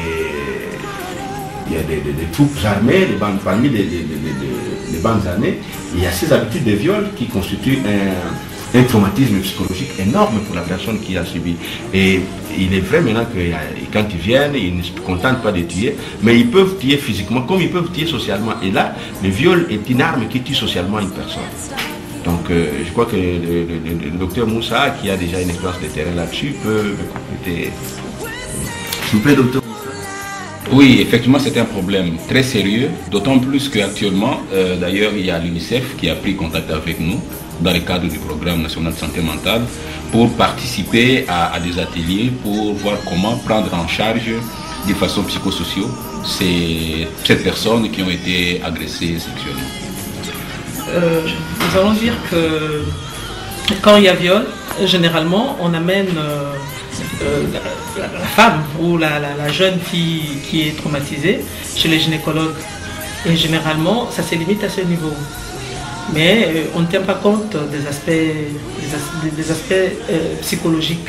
troupes armées, parmi les bandes armées, il y a ces habitudes de viol qui constituent un traumatisme psychologique énorme pour la personne qui a subi. Et il est vrai maintenant que quand ils viennent, ils ne se contentent pas de tuer, mais ils peuvent tuer physiquement comme ils peuvent tuer socialement. Et là, le viol est une arme qui tue socialement une personne. Donc je crois que le docteur Moussa, qui a déjà une expérience de terrain là-dessus, peut compléter. S'il vous plaît, docteur. Oui, effectivement, c'est un problème très sérieux, d'autant plus qu'actuellement, d'ailleurs, il y a l'UNICEF qui a pris contact avec nous dans le cadre du programme national de santé mentale pour participer à des ateliers pour voir comment prendre en charge de façon psychosociale ces personnes qui ont été agressées sexuellement. Nous allons dire que quand il y a viol, généralement, on amène la femme ou la jeune fille qui est traumatisée chez les gynécologues. Et généralement, ça se limite à ce niveau. Mais on ne tient pas compte des aspects psychologiques.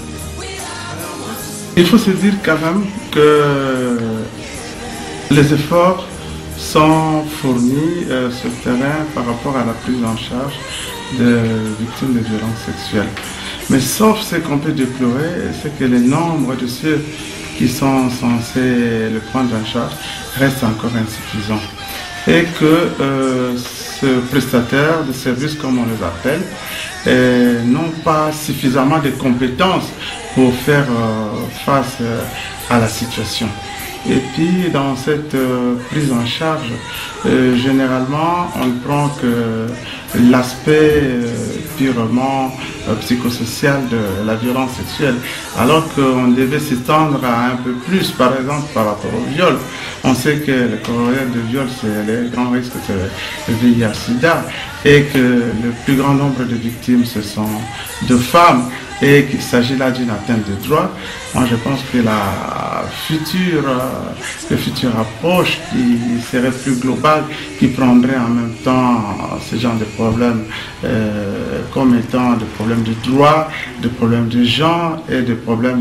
Il faut se dire quand même que les efforts sont fournis sur le terrain par rapport à la prise en charge des victimes de violences sexuelles. Mais sauf ce qu'on peut déplorer, c'est que le nombre de ceux qui sont censés le prendre en charge reste encore insuffisant. Et que ce prestataire de services, comme on les appelle, n'ont pas suffisamment de compétences pour faire face à la situation. Et puis dans cette prise en charge, généralement on ne prend que l'aspect purement psychosocial de la violence sexuelle, alors qu'on devait s'étendre à un peu plus, par exemple par rapport au viol. On sait que le corollaire de viol, c'est le grand risque de VIH-Sida, et que le plus grand nombre de victimes, ce sont de femmes, et qu'il s'agit là d'une atteinte de droit. Moi, je pense que la future approche qui serait plus globale, qui prendrait en même temps ce genre de problèmes comme étant des problèmes de droit, des problèmes de genre et des problèmes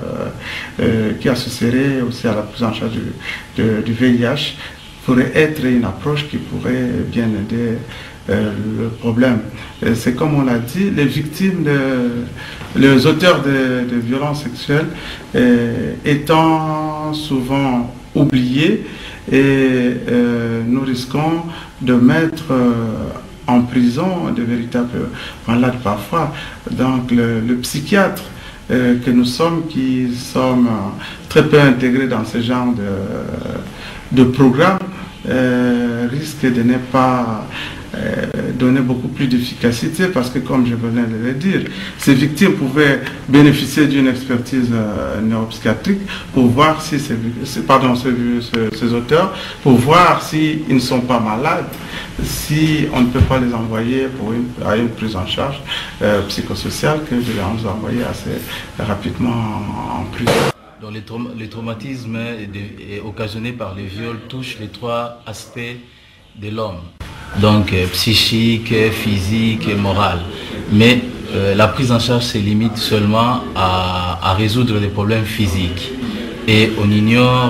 qui associeraient aussi à la prise en charge du VIH, pourrait être une approche qui pourrait bien aider le problème. C'est comme on l'a dit, les victimes, les auteurs de violences sexuelles étant souvent oubliés, et nous risquons de mettre en prison de véritables malades parfois. Donc le psychiatre que nous sommes, qui sommes très peu intégrés dans ce genre de programme, risque de ne pas donner beaucoup plus d'efficacité, parce que, comme je venais de le dire, ces victimes pouvaient bénéficier d'une expertise neuropsychiatrique pour voir si ces auteurs, pour voir s'ils ne sont pas malades, si on ne peut pas les envoyer à une prise en charge psychosociale, que de les envoyer assez rapidement en prison. Donc le traumatisme occasionné par les viols touche les trois aspects de l'homme, donc psychique, physique et moral. Mais la prise en charge se limite seulement à résoudre les problèmes physiques. Et on ignore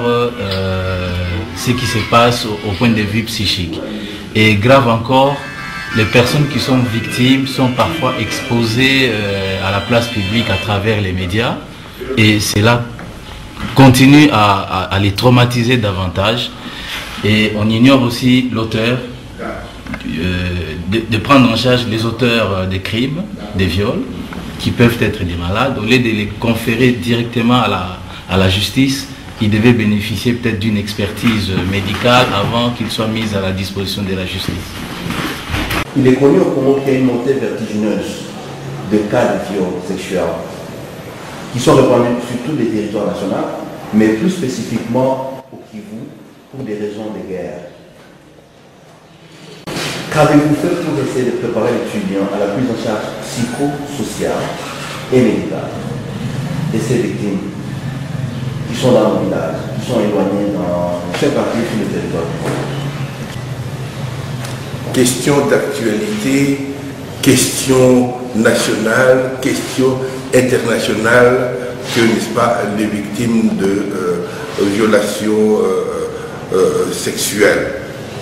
ce qui se passe au point de vue psychique. Et grave encore, les personnes qui sont victimes sont parfois exposées à la place publique à travers les médias. Et cela continue à les traumatiser davantage, et on ignore aussi l'auteur, de prendre en charge les auteurs des crimes, des viols, qui peuvent être des malades. Au lieu de les conférer directement à la justice, ils devaient bénéficier peut-être d'une expertise médicale avant qu'ils soient mis à la disposition de la justice. Il est connu au Congo qu'il y a une montée vertigineuse de cas de viols sexuels qui sont répandus sur tous les territoires nationaux, mais plus spécifiquement au Kivu, pour des raisons de guerre. Qu'avez-vous fait pour essayer de préparer l'étudiant à la prise en charge psychosociale et médicale de ces victimes qui sont dans le village, qui sont éloignées dans chaque partie sur le territoire? Question d'actualité, question nationale, question internationale, que, n'est-ce pas, les victimes de violations sexuelles.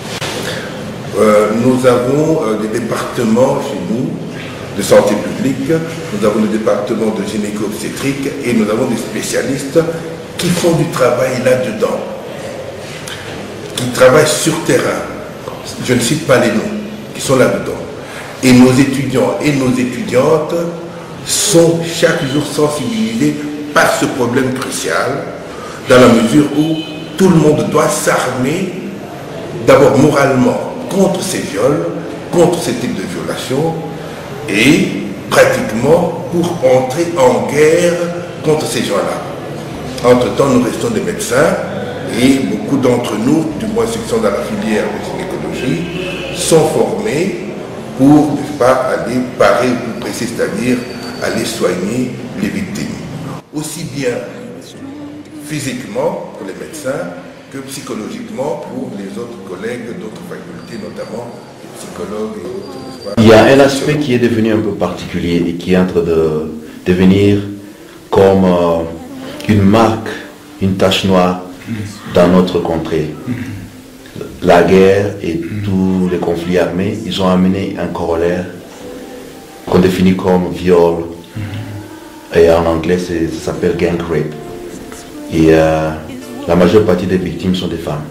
Nous avons des départements chez nous de santé publique, nous avons des départements de gynéco-obstétrique, et nous avons des spécialistes qui font du travail là-dedans, qui travaillent sur terrain. Je ne cite pas les noms, qui sont là-dedans. Et nos étudiants et nos étudiantes sont chaque jour sensibilisés par ce problème crucial, dans la mesure où tout le monde doit s'armer d'abord moralement contre ces viols, contre ce type de violation et pratiquement pour entrer en guerre contre ces gens-là. Entre-temps, nous restons des médecins et beaucoup d'entre nous, du moins ceux qui sont dans la filière de gynécologie, sont formés pour, n'est-ce pas, aller parer ou presser, c'est-à-dire aller soigner les victimes. Aussi bien physiquement pour les médecins que psychologiquement pour les autres collègues d'autres facultés, notamment les psychologues et autres, n'est-ce pas? Il y a un aspect qui est devenu un peu particulier et qui est en train de devenir comme une marque, une tache noire dans notre contrée. La guerre et tous les conflits armés, ils ont amené un corollaire qu'on définit comme viol. Et en anglais, ça s'appelle gang rape. Et la majeure partie des victimes sont des femmes.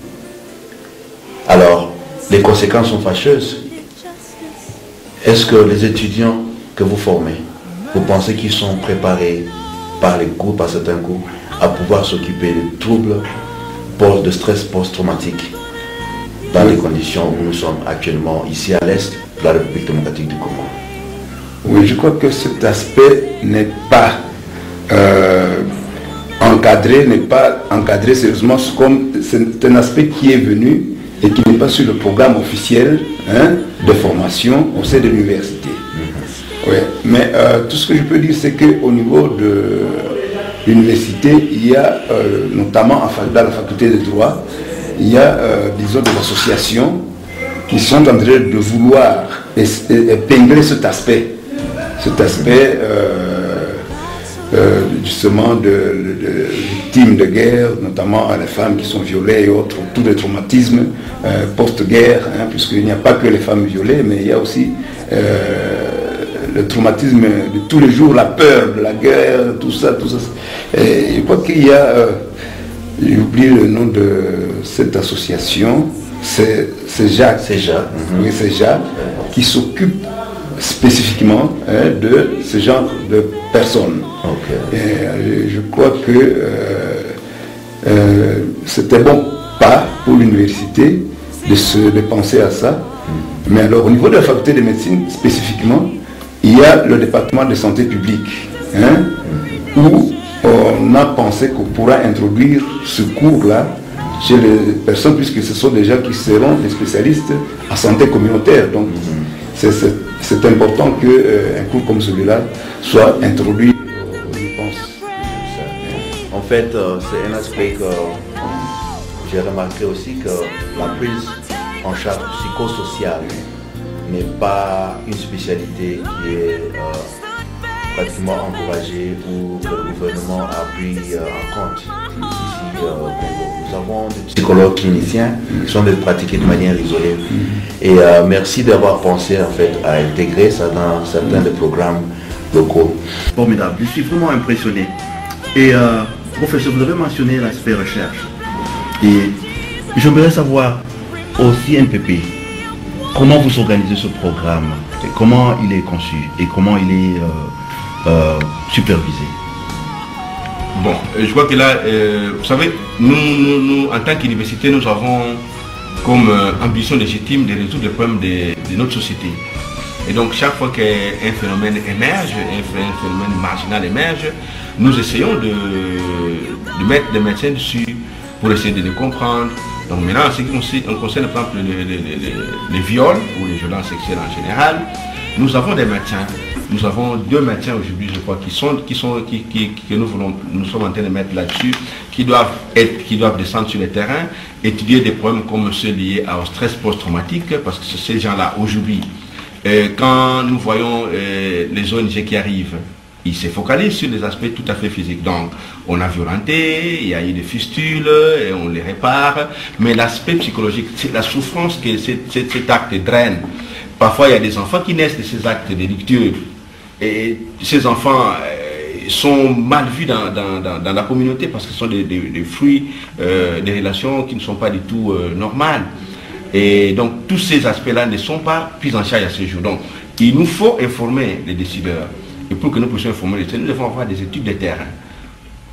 Alors, les conséquences sont fâcheuses. Est-ce que les étudiants que vous formez, vous pensez qu'ils sont préparés par les cours, par certains cours, à pouvoir s'occuper des troubles de stress post-traumatique dans les conditions où nous sommes actuellement ici à l'est de la République démocratique du Congo? Oui, je crois que cet aspect n'est pas encadré sérieusement, comme c'est un aspect qui est venu et qui n'est pas sur le programme officiel de formation au sein de l'université. Oui, mais tout ce que je peux dire, c'est qu'au niveau de l'université, il y a notamment dans la faculté de droit, il y a disons des associations qui sont en train de vouloir épingler cet aspect justement de victimes de guerre, notamment les femmes qui sont violées et autres, tous les traumatismes post-guerre, puisqu'il n'y a pas que les femmes violées, mais il y a aussi le traumatisme de tous les jours, la peur de la guerre, tout ça. Et je crois qu'il y a, j'ai oublié le nom de cette association, c'est Jacques. Oui, c'est Jacques qui s'occupe spécifiquement de ce genre de personnes. Et je crois que c'était bon pas pour l'université de penser à ça. Mais alors au niveau de la faculté de médecine spécifiquement, il y a le département de santé publique où on a pensé qu'on pourra introduire ce cours-là chez les personnes, puisque ce sont des gens qui seront des spécialistes en santé communautaire. Donc c'est important qu'un cours comme celui-là soit introduit, je pense. En fait, c'est un aspect que j'ai remarqué aussi, que la prise en charge psychosociale n'est pas une spécialité qui est pratiquement encouragée ou que le gouvernement a pris en compte ici au Congo. Nous avons des psychologues cliniciens qui sont pratiqués de manière isolée. Et merci d'avoir pensé en fait à intégrer ça dans certains des programmes locaux. Formidable, je suis vraiment impressionné. Et professeur, vous avez mentionné l'aspect recherche. Et j'aimerais savoir aussi MPP, comment vous organisez ce programme, et comment il est conçu et comment il est supervisé. Bon, je vois que là, vous savez, nous, en tant qu'université, nous avons comme ambition légitime de résoudre les problèmes de notre société. Et donc, chaque fois qu'un phénomène émerge, un phénomène marginal émerge, nous essayons de mettre des médecins dessus pour essayer de les comprendre. Donc maintenant, en ce qui concerne par exemple les viols ou les violences sexuelles en général, nous avons des médecins. Nous avons 2 médecins aujourd'hui, je crois, que nous sommes en train de mettre là-dessus, qui doivent descendre sur le terrain, étudier des problèmes comme ceux liés au stress post-traumatique, parce que ces gens-là, aujourd'hui, quand nous voyons les ONG qui arrivent, ils se focalisent sur des aspects tout à fait physiques. Donc, on a violenté, il y a eu des fistules, et on les répare, mais l'aspect psychologique, c'est la souffrance que cet acte draine. Parfois, il y a des enfants qui naissent de ces actes délictueux. Et ces enfants sont mal vus dans la communauté parce que ce sont des fruits, des relations qui ne sont pas du tout normales. Et donc, tous ces aspects-là ne sont pas pris en charge à ce jour. Donc, il nous faut informer les décideurs. Et pour que nous puissions informer les décideurs, nous devons avoir des études de terrain.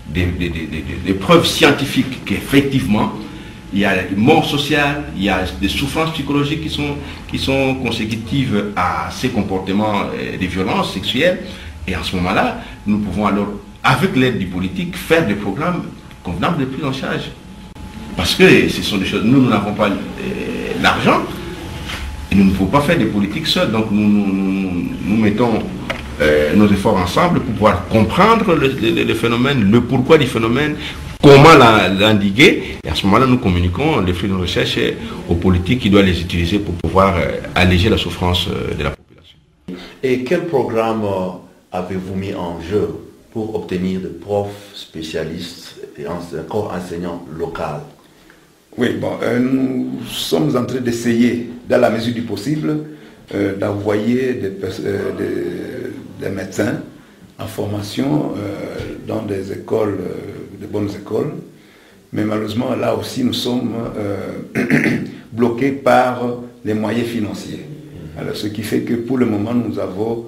des preuves scientifiques qu'effectivement, il y a une mort sociale, il y a des souffrances psychologiques qui sont consécutives à ces comportements de violence sexuelle. Et en ce moment-là, nous pouvons alors, avec l'aide du politique, faire des programmes convenables de prise en charge. Parce que ce sont des choses, nous n'avons pas l'argent, et nous ne pouvons pas faire des politiques seuls. Donc nous mettons nos efforts ensemble pour pouvoir comprendre le phénomène, le pourquoi du phénomène, comment l'endiguer. Et à ce moment-là, nous communiquons les fruits de nos recherches aux politiques qui doivent les utiliser pour pouvoir alléger la souffrance de la population. Et quel programme avez-vous mis en jeu pour obtenir des profs spécialistes et un corps enseignant local? Oui, bon, nous sommes en train d'essayer, dans la mesure du possible, d'envoyer des médecins en formation dans des écoles, de bonnes écoles. Mais malheureusement, là aussi, nous sommes bloqués par les moyens financiers. Alors, ce qui fait que pour le moment, nous avons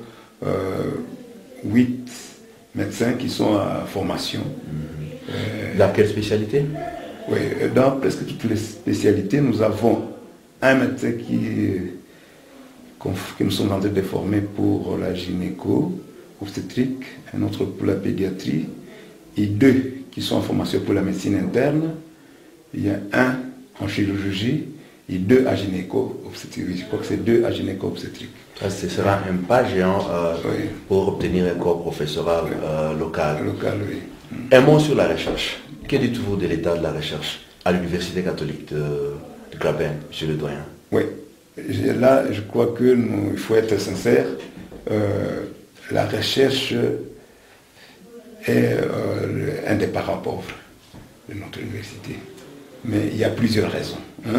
8 médecins qui sont en formation. Dans quelle spécialité? Oui, dans presque toutes les spécialités, nous avons un médecin que nous sommes en train de former pour la gynéco-obstétrique, un autre pour la pédiatrie, et 2 qui sont en formation pour la médecine interne. Il y a un en chirurgie et 2 à gynéco-obstétrique. Je crois que c'est 2 à gynéco-obstétrique. Ce sera un pas géant oui, pour obtenir un corps professoral local. Oui. Un mot sur la recherche. Que dites-vous de l'état de la recherche à l'Université catholique de Clapin, monsieur le doyen? Oui, là je crois qu'il faut être sincère. La recherche est un des parents pauvres de notre université. Mais il y a plusieurs raisons.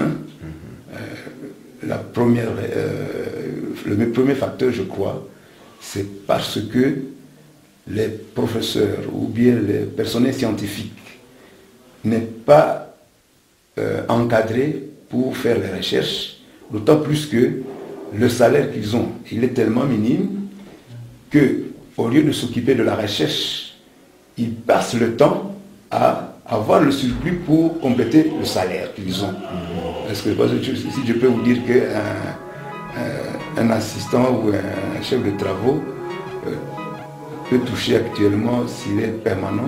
Le premier facteur, je crois, c'est parce que les professeurs ou bien les personnels scientifiques n'est pas encadré pour faire les recherches, d'autant plus que le salaire qu'ils ont, il est tellement minime que, au lieu de s'occuper de la recherche, ils passent le temps à avoir le surplus pour compléter le salaire qu'ils ont. Parce que si je peux vous dire qu'un assistant ou un chef de travaux peut toucher actuellement, s'il est permanent,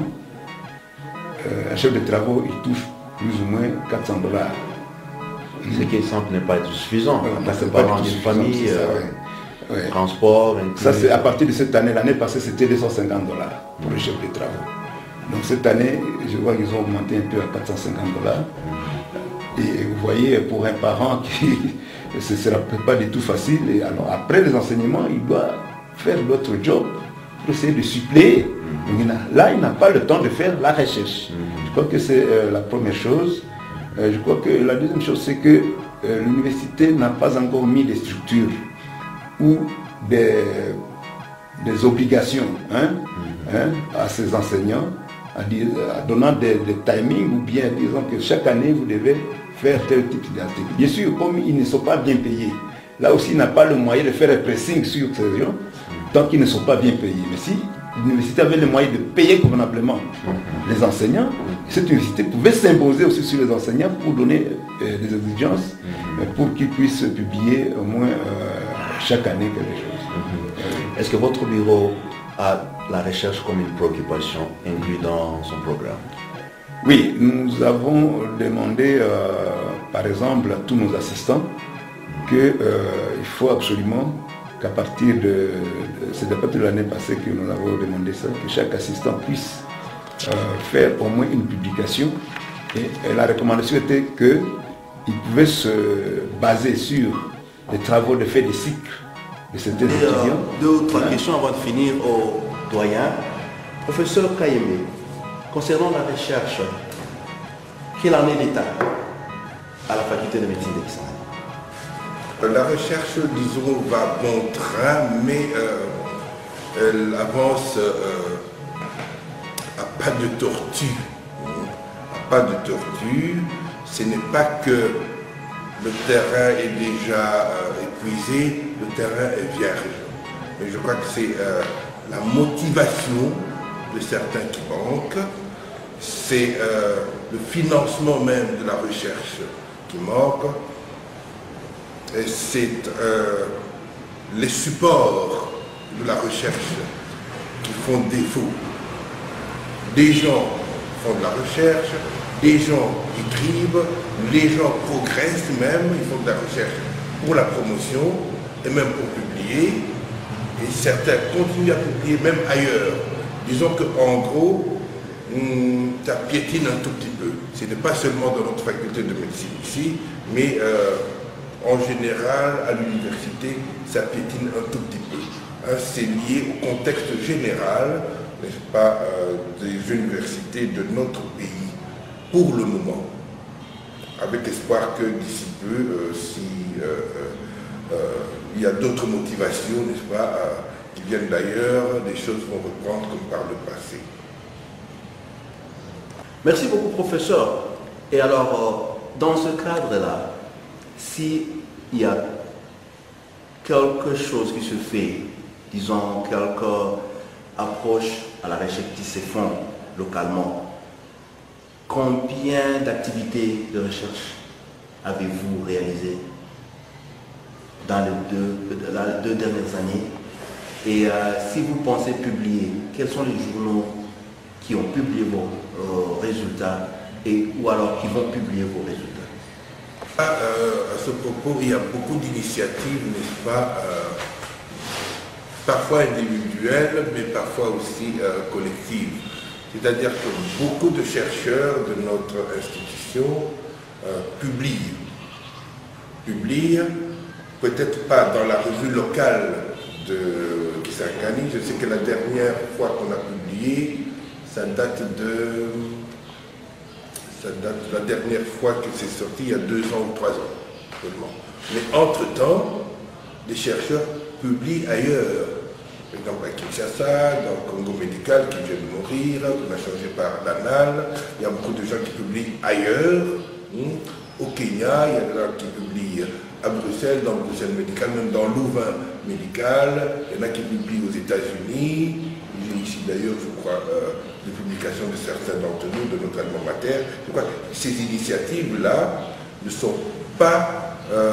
un chef de travaux, il touche plus ou moins $400. Ce qui semble ne pas être suffisant. Parce que parents d'une famille, transport. Ça, c'est à partir de cette année. L'année passée, c'était $250 pour le chef de travaux. Donc cette année, je vois qu'ils ont augmenté un peu à $450. Et vous voyez, pour un parent, ce ne sera pas du tout facile. Et alors, après les enseignements, il doit faire d'autres jobs pour essayer de suppléer. Là, il n'a pas le temps de faire la recherche. Je crois que c'est la première chose. Je crois que la deuxième chose, c'est que l'université n'a pas encore mis des structures ou des obligations à ses enseignants, en donnant des timings ou bien disant que chaque année, vous devez faire tel type d'activité. Bien sûr, comme ils ne sont pas bien payés, là aussi, il n'a pas le moyen de faire un pressing sur ces gens tant qu'ils ne sont pas bien payés. Mais si l'université avait les moyens de payer convenablement les enseignants, cette université pouvait s'imposer aussi sur les enseignants pour donner des exigences pour qu'ils puissent publier au moins chaque année quelque chose. Est-ce que votre bureau a la recherche comme une préoccupation inclue dans son programme? Oui, nous avons demandé par exemple à tous nos assistants qu'il faut absolument qu'à partir c'est à partir de l'année passée que nous avons demandé ça, que chaque assistant puisse faire au moins une publication. Et la recommandation était qu'il pouvait se baser sur les travaux de fait des cycles de certains étudiants. 2 ou 3 questions avant de finir au doyen. Professeur Kayembe, concernant la recherche, quel en est l'état à la faculté de médecine de Kisangani? La recherche, disons, va bon train, mais elle avance à pas de tortue. À pas de tortue. Ce n'est pas que le terrain est déjà épuisé, le terrain est vierge. Mais je crois que c'est la motivation de certains qui manquent. c'est le financement même de la recherche qui manque, et c'est les supports de la recherche qui font défaut. Des gens font de la recherche, des gens écrivent, les gens progressent même, ils font de la recherche pour la promotion et même pour publier, et certains continuent à publier même ailleurs. Disons qu'en gros, ça piétine un tout petit peu. Ce n'est pas seulement dans notre faculté de médecine ici, mais en général, à l'université, ça piétine un tout petit peu. C'est lié au contexte général, n'est-ce pas, des universités de notre pays, pour le moment. Avec espoir que d'ici peu, si il y a d'autres motivations, n'est-ce pas, qui viennent d'ailleurs, des choses vont reprendre comme par le passé. Merci beaucoup, professeur. Et alors, dans ce cadre-là, s'il y a quelque chose qui se fait, disons, quelque approche à la recherche qui se font localement, combien d'activités de recherche avez-vous réalisées dans les deux dernières années? Et si vous pensez publier, quels sont les journaux qui ont publié vos résultats ou alors qui vont publier vos résultats? À ce propos, il y a beaucoup d'initiatives, n'est-ce pas, parfois individuelles, mais parfois aussi collectives. C'est-à-dire que beaucoup de chercheurs de notre institution publient, peut-être pas dans la revue locale de Kisangani. Je sais que la dernière fois qu'on a publié, ça date la dernière fois que c'est sorti, il y a 2 ans ou 3 ans seulement. Mais entre-temps, les chercheurs publient ailleurs. Par exemple à Kinshasa, dans le Congo médical qui vient de mourir, on a changé par l'anal. Il y a beaucoup de gens qui publient ailleurs. Au Kenya, il y a des gens qui publient à Bruxelles, dans Bruxelles médical, même dans Louvain médical. Il y en a qui publient aux États-Unis. J'ai ici d'ailleurs, je crois, des publications de certains d'entre nous, de notre alma mater. Je crois que ces initiatives-là ne sont pas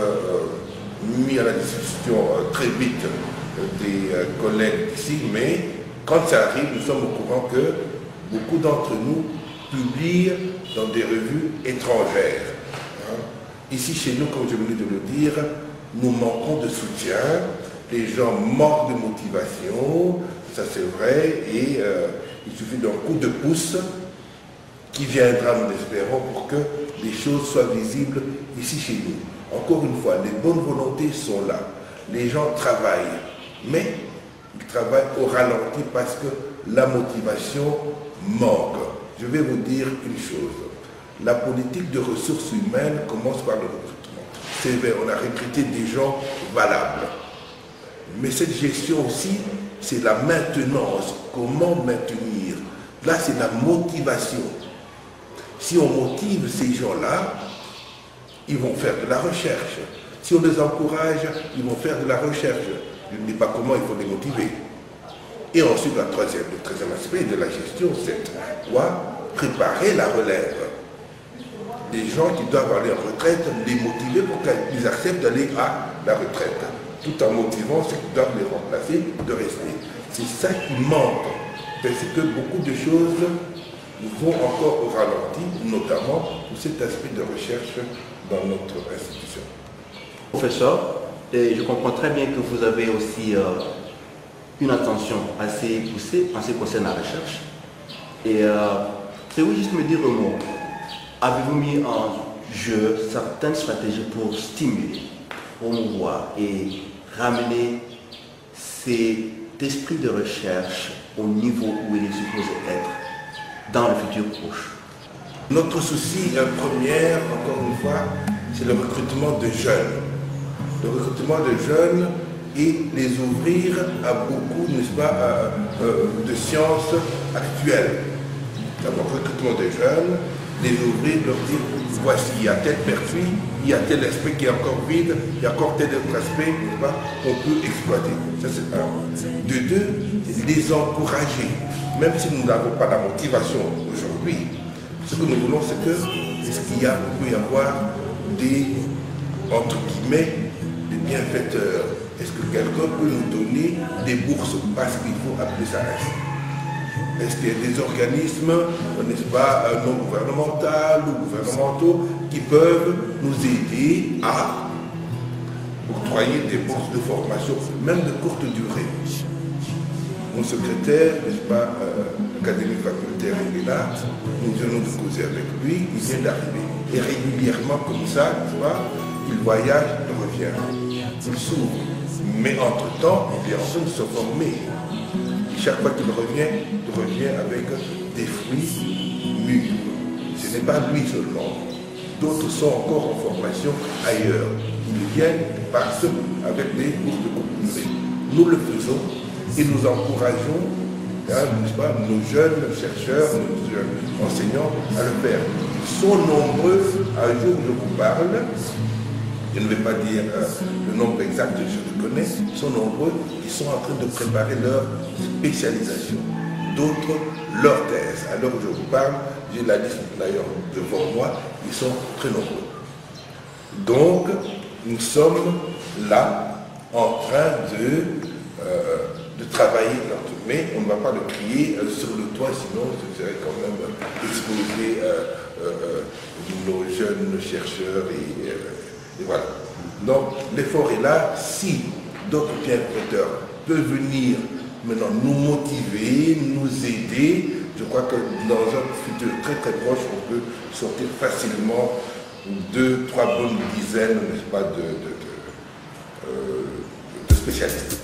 mises à la discussion très vite des collègues d'ici, mais quand ça arrive, nous sommes au courant que beaucoup d'entre nous publient dans des revues étrangères. Ici, chez nous, comme je venais de le dire, nous manquons de soutien, les gens manquent de motivation, ça c'est vrai, et il suffit d'un coup de pouce qui viendra, nous l'espérons, pour que les choses soient visibles ici chez nous. Encore une fois, les bonnes volontés sont là, les gens travaillent, mais ils travaillent au ralenti parce que la motivation manque. Je vais vous dire une chose. La politique de ressources humaines commence par le recrutement. C'est vrai, on a recruté des gens valables. Mais cette gestion aussi, c'est la maintenance. Comment maintenir? Là, c'est la motivation. Si on motive ces gens-là, ils vont faire de la recherche. Si on les encourage, ils vont faire de la recherche. Je ne dis pas comment il faut les motiver. Et ensuite, le troisième aspect de la gestion, c'est quoi? Préparer la relève. Les gens qui doivent aller en retraite, les motiver pour qu'ils acceptent d'aller à la retraite, tout en motivant ceux qui doivent les remplacer de rester. C'est ça qui manque, parce que beaucoup de choses vont encore au ralenti, notamment pour cet aspect de recherche dans notre institution. Professeur, je comprends très bien que vous avez aussi une attention assez poussée en ce qui concerne la recherche. Et pouvez-vous juste me dire un mot? Avez-vous mis en jeu certaines stratégies pour stimuler, promouvoir et ramener cet esprit de recherche au niveau où il est supposé être dans le futur proche? Notre souci premier, encore une fois, c'est le recrutement de jeunes. Le recrutement de jeunes et les ouvrir à beaucoup, n'est-ce pas, de sciences actuelles. D'abord, recrutement des jeunes, les ouvrir, leur dire voici, il y a tel perfil, il y a tel aspect qui est encore vide, il y a encore tel autre aspect qu'on peut exploiter. Ça c'est un. De deux, les encourager, même si nous n'avons pas la motivation aujourd'hui. Ce que nous voulons, c'est que est-ce qu'il peut y avoir des, entre guillemets, des bienfaiteurs. Est-ce que quelqu'un peut nous donner des bourses, parce qu'il faut appeler ça ainsi? Est-ce qu'il y a des organismes, n'est-ce pas, non gouvernementaux ou gouvernementaux qui peuvent nous aider à octroyer des bourses de formation, même de courte durée? Mon secrétaire, n'est-ce pas, académique facultaire est là, nous venons de causer avec lui, il vient d'arriver. Et régulièrement comme ça, n'est-ce pas, il voyage, il revient, il s'ouvre. Mais entre-temps, il est en train de se former. Chaque fois qu'il revient avec des fruits mûrs. Ce n'est pas lui seulement. D'autres sont encore en formation ailleurs. Ils viennent, ils passent avec des bourses de courte durée. Nous le faisons et nous encourageons, n'est-ce pas, nos jeunes chercheurs, nos jeunes enseignants à le faire. Ils sont nombreux. Un jour, je vous parle. Je ne vais pas dire le nombre exact, je le connais, ils sont nombreux, ils sont en train de préparer leur spécialisation. D'autres, leur thèse. Alors je vous parle, j'ai la liste d'ailleurs devant moi, ils sont très nombreux. Donc, nous sommes là en train de travailler, mais on ne va pas le crier sur le toit, sinon ce serait quand même exposer nos jeunes chercheurs et voilà. Donc l'effort est là. Si d'autres bienfaiteurs peuvent venir maintenant nous motiver, nous aider, je crois que dans un futur très très proche, on peut sortir facilement 2-3 bonnes dizaines, n'est-ce pas, de spécialistes.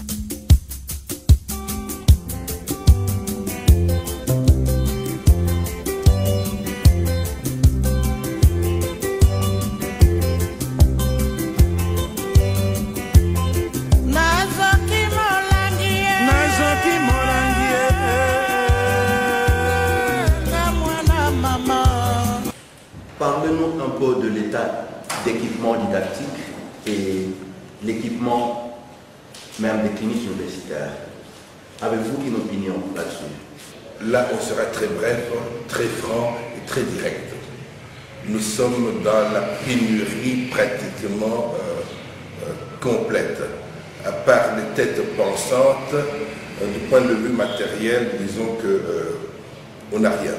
Parlez-nous un peu de l'état d'équipement didactique et l'équipement même des cliniques universitaires. Avez-vous une opinion là-dessus? Là, on sera très bref, très franc et très direct. Nous sommes dans la pénurie pratiquement complète. À part les têtes pensantes, du point de vue matériel, disons qu'on n'a rien.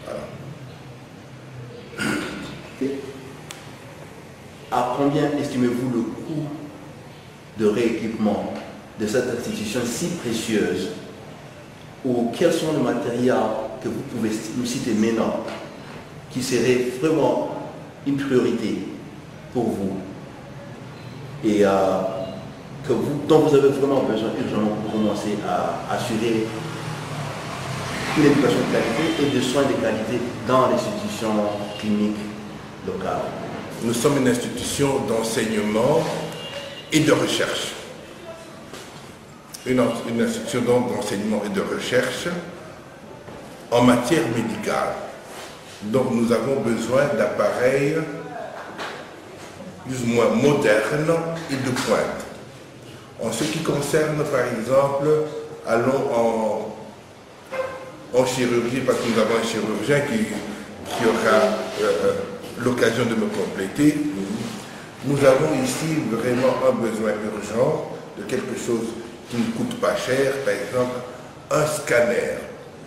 À combien estimez-vous le coût de rééquipement de cette institution si précieuse, ou quels sont les matériaux que vous pouvez nous citer maintenant qui seraient vraiment une priorité pour vous et dont vous avez vraiment besoin urgemment pour commencer à assurer une éducation de qualité et des soins de qualité dans l'institution clinique locale? Nous sommes une institution d'enseignement et de recherche. Une institution d'enseignement et de recherche en matière médicale. Donc nous avons besoin d'appareils plus ou moins modernes et de pointe. En ce qui concerne par exemple, allons en chirurgie, parce que nous avons un chirurgien qui aura l'occasion de me compléter. Nous avons ici vraiment un besoin urgent de quelque chose qui ne coûte pas cher, par exemple un scanner.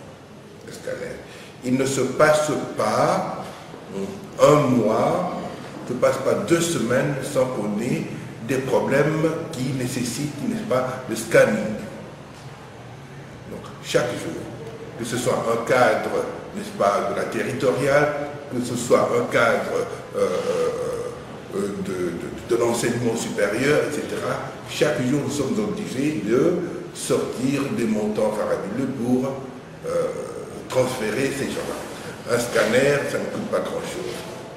Il ne se passe pas un mois, ne se passe pas 2 semaines sans qu'on ait des problèmes qui nécessitent, n'est-ce pas, le scanning. Donc chaque jour, que ce soit un cadre, n'est-ce pas, de la territoriale, que ce soit un cadre de l'enseignement supérieur, etc. Chaque jour, nous sommes obligés de sortir des montants faramineux pour transférer ces gens-là. Un scanner, ça ne coûte pas grand-chose.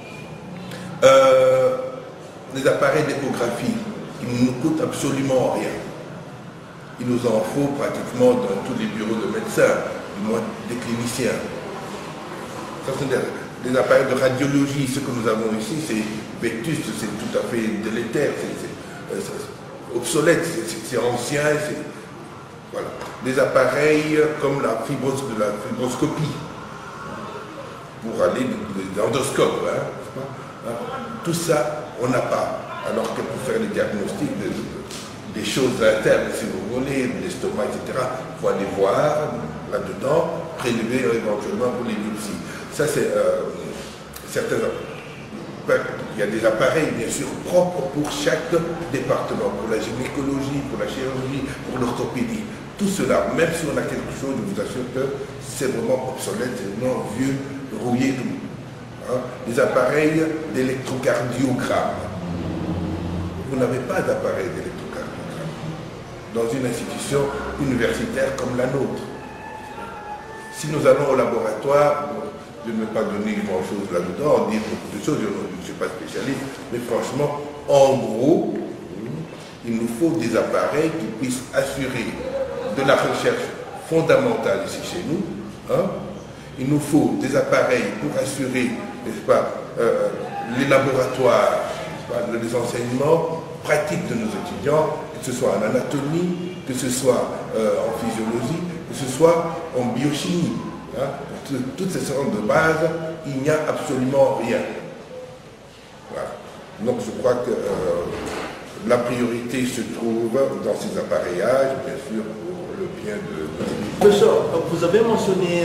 Les appareils d'échographie, ils ne nous coûtent absolument rien. Il nous en faut pratiquement dans tous les bureaux de médecins, du moins des cliniciens. des appareils de radiologie. Ce que nous avons ici, c'est vétuste, c'est tout à fait délétère, c'est obsolète, c'est ancien. Voilà. Des appareils comme la fibroscopie, pour aller des endoscopes. Hein. Tout ça, on n'a pas. Alors que pour faire les diagnostics des choses internes, si vous voulez, de l'estomac, etc., il faut aller voir là-dedans, prélever éventuellement pour les biopsies. Ça, c'est certains. Il y a des appareils, bien sûr, propres pour chaque département, pour la gynécologie, pour la chirurgie, pour l'orthopédie. Tout cela, même si on a quelque chose, je vous assure que c'est vraiment obsolète, c'est vraiment vieux, rouillé, tout. Hein? Des appareils d'électrocardiogramme. Vous n'avez pas d'appareil d'électrocardiogramme dans une institution universitaire comme la nôtre. Si nous allons au laboratoire, je ne vais pas donner grand-chose là-dedans, dire beaucoup de choses, je ne suis pas spécialiste, mais franchement, en gros, il nous faut des appareils qui puissent assurer de la recherche fondamentale ici chez nous. Hein. Il nous faut des appareils pour assurer, n'est-ce pas, les laboratoires, les enseignements pratiques de nos étudiants, que ce soit en anatomie, que ce soit en physiologie, que ce soit en biochimie. Hein. Pour toutes ces sortes de bases, il n'y a absolument rien. Voilà. Donc je crois que la priorité se trouve dans ces appareillages, bien sûr, pour le bien de... Professeur, vous avez mentionné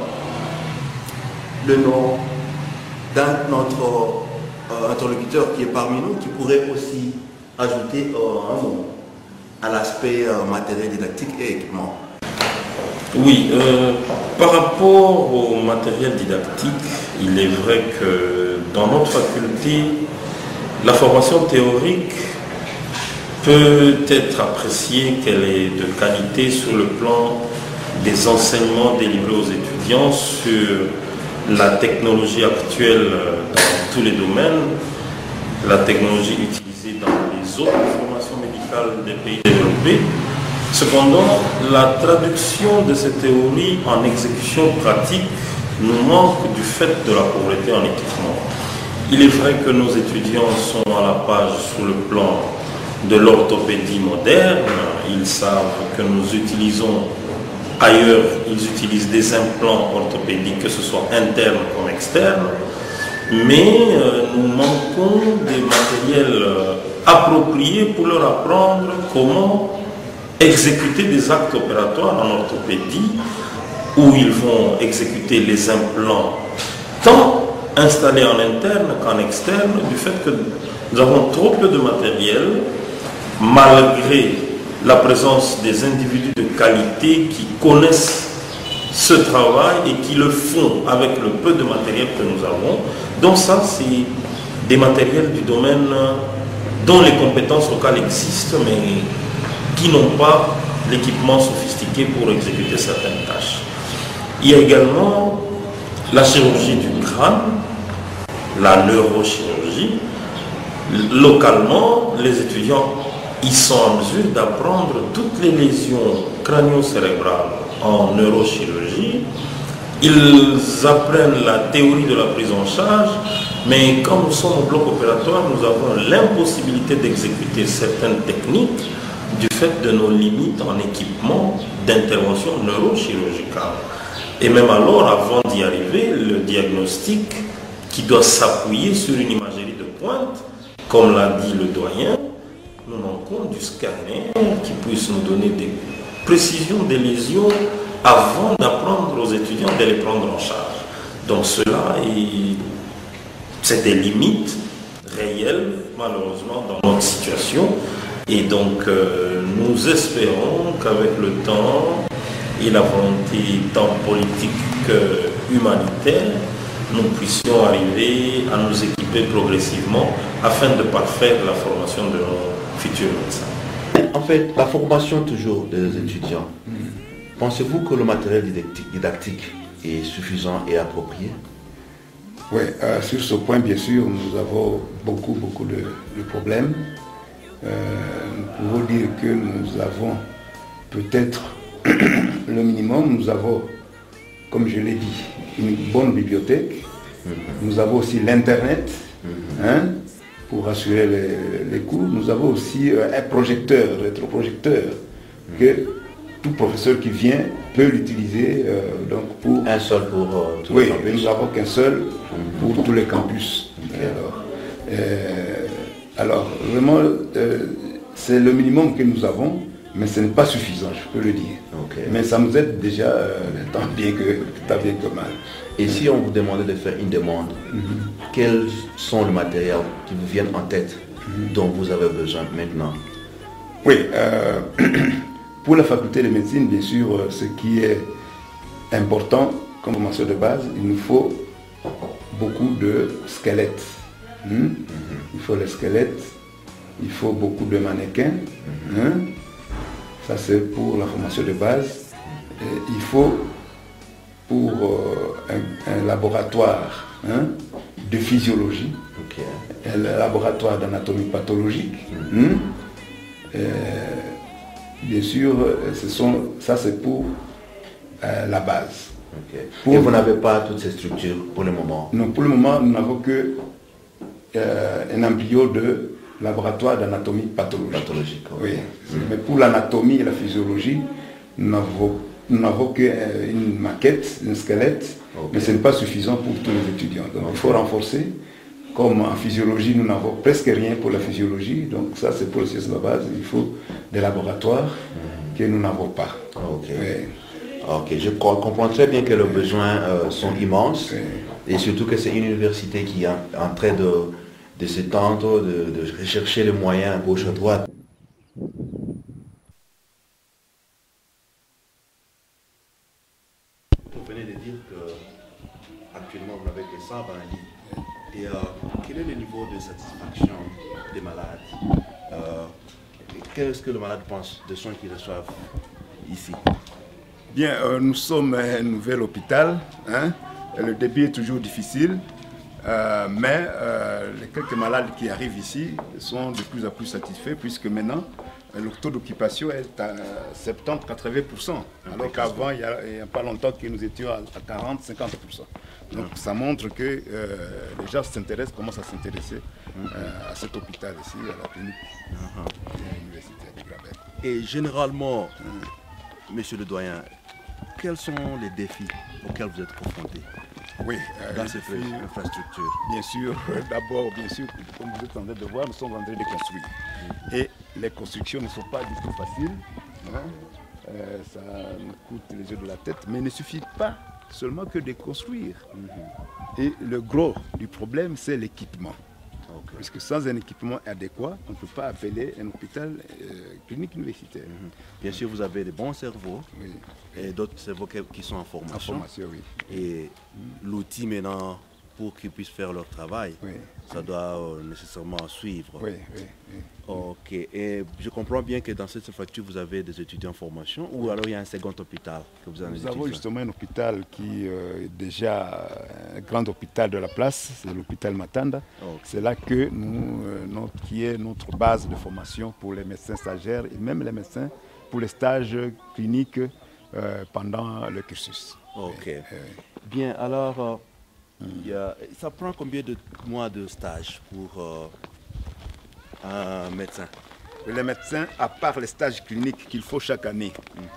le nom d'un notre interlocuteur qui est parmi nous, qui pourrait aussi ajouter un mot à l'aspect matériel didactique et équipement. Oui, par rapport au matériel didactique, il est vrai que dans notre faculté, la formation théorique peut être appréciée qu'elle est de qualité sur le plan des enseignements délivrés aux étudiants sur la technologie actuelle dans tous les domaines, la technologie utilisée dans les autres formations médicales des pays développés. Cependant, la traduction de ces théories en exécution pratique nous manque du fait de la pauvreté en équipement. Il est vrai que nos étudiants sont à la page sur le plan de l'orthopédie moderne. Ils savent que nous utilisons ailleurs, ils utilisent des implants orthopédiques, que ce soit internes comme externes, mais nous manquons des matériels appropriés pour leur apprendre comment exécuter des actes opératoires en orthopédie, où ils vont exécuter les implants tant installés en interne qu'en externe, du fait que nous avons trop peu de matériel, malgré la présence des individus de qualité qui connaissent ce travail et qui le font avec le peu de matériel que nous avons. Donc ça, c'est des matériels du domaine dont les compétences locales existent, mais qui n'ont pas l'équipement sophistiqué pour exécuter certaines tâches. Il y a également la chirurgie du crâne, la neurochirurgie. Localement, les étudiants ils sont en mesure d'apprendre toutes les lésions crânio-cérébrales en neurochirurgie. Ils apprennent la théorie de la prise en charge, mais quand nous sommes au bloc opératoire, nous avons l'impossibilité d'exécuter certaines techniques du fait de nos limites en équipement d'intervention neurochirurgicale. Et même alors, avant d'y arriver, le diagnostic qui doit s'appuyer sur une imagerie de pointe, comme l'a dit le doyen, nous manquons du scanner qui puisse nous donner des précisions des lésions avant d'apprendre aux étudiants de les prendre en charge. Donc cela, c'est des limites réelles, malheureusement, dans notre situation. Et donc, nous espérons qu'avec le temps et la volonté tant politique qu'humanitaire, nous puissions arriver à nous équiper progressivement afin de parfaire la formation de nos futurs médecins. En fait, la formation toujours des étudiants, pensez-vous que le matériel didactique est suffisant et approprié? Oui, sur ce point, bien sûr, nous avons beaucoup de problèmes. Nous pouvons dire que nous avons peut-être le minimum, nous avons, comme je l'ai dit, une bonne bibliothèque, Nous avons aussi l'Internet, hein, pour assurer les cours. Nous avons aussi un projecteur, rétroprojecteur, que tout professeur qui vient peut l'utiliser. Donc pour un seul pour tous les les campus. Oui, nous n'avons qu'un seul pour tous les campus. Alors vraiment, c'est le minimum que nous avons, mais ce n'est pas suffisant, je peux le dire. Mais ça nous aide déjà tant bien que mal. Et si on vous demandait de faire une demande, quels sont les matériels qui vous viennent en tête dont vous avez besoin maintenant? Oui, pour la faculté de médecine, bien sûr, ce qui est important comme formation de base, il nous faut beaucoup de squelettes. Il faut les squelettes, il faut beaucoup de mannequins. Ça c'est pour la formation de base. Et il faut pour un laboratoire de physiologie, un laboratoire d'anatomie pathologique. Bien sûr, ça c'est pour la base. Et vous n'avez pas toutes ces structures pour le moment? Non, pour le moment, nous n'avons que un embryo de laboratoire d'anatomie pathologique. Oui. Mais pour l'anatomie et la physiologie, nous n'avons qu'une maquette, un squelette, mais ce n'est pas suffisant pour tous les étudiants. Donc il faut renforcer. Comme en physiologie, nous n'avons presque rien pour la physiologie, donc ça c'est pour le sciences de la base, il faut des laboratoires que nous n'avons pas. Ok, je comprends très bien que les besoins sont immenses, et surtout que c'est une université qui est en train de s'étendre, de rechercher les moyens à gauche à droite. Vous venez de dire qu'actuellement vous n'avez que 120 lits. Et quel est le niveau de satisfaction des malades? Qu'est-ce que le malade pense des soins qu'ils reçoivent ici? Bien, nous sommes un nouvel hôpital. Le début est toujours difficile, mais les quelques malades qui arrivent ici sont de plus en plus satisfaits, puisque maintenant, le taux d'occupation est à 70-80%, alors qu'avant, il n'y a pas longtemps que nous étions à 40-50%. Donc ça montre que les gens commencent à s'intéresser à cet hôpital ici, à la clinique de l'université de Grabel. Et généralement, monsieur le doyen, quels sont les défis auxquels vous êtes confrontés dans cette infrastructure? Bien sûr, d'abord, comme vous êtes en train de voir, nous sommes en train de construire. Et les constructions ne sont pas du tout faciles. Ça nous coûte les yeux de la tête, mais il ne suffit pas seulement que de construire. Et le gros du problème, c'est l'équipement. Parce que sans un équipement adéquat, on ne peut pas appeler un hôpital clinique universitaire. Bien sûr, vous avez des bons cerveaux et d'autres cerveaux qui sont en formation. En formation, oui. Et l'outil maintenant, pour qu'ils puissent faire leur travail, ça doit nécessairement suivre. Ok. Et je comprends bien que dans cette facture, vous avez des étudiants en formation, ou alors il y a un second hôpital que vous avez. Nous avons justement un hôpital qui est déjà un grand hôpital de la place, c'est l'hôpital Matanda. C'est là que qui est notre base de formation pour les médecins stagiaires et même les médecins pour les stages cliniques pendant le cursus. Ok. Bien, alors, ça prend combien de mois de stage pour un médecin? Les médecins, à part les stages cliniques qu'il faut chaque année,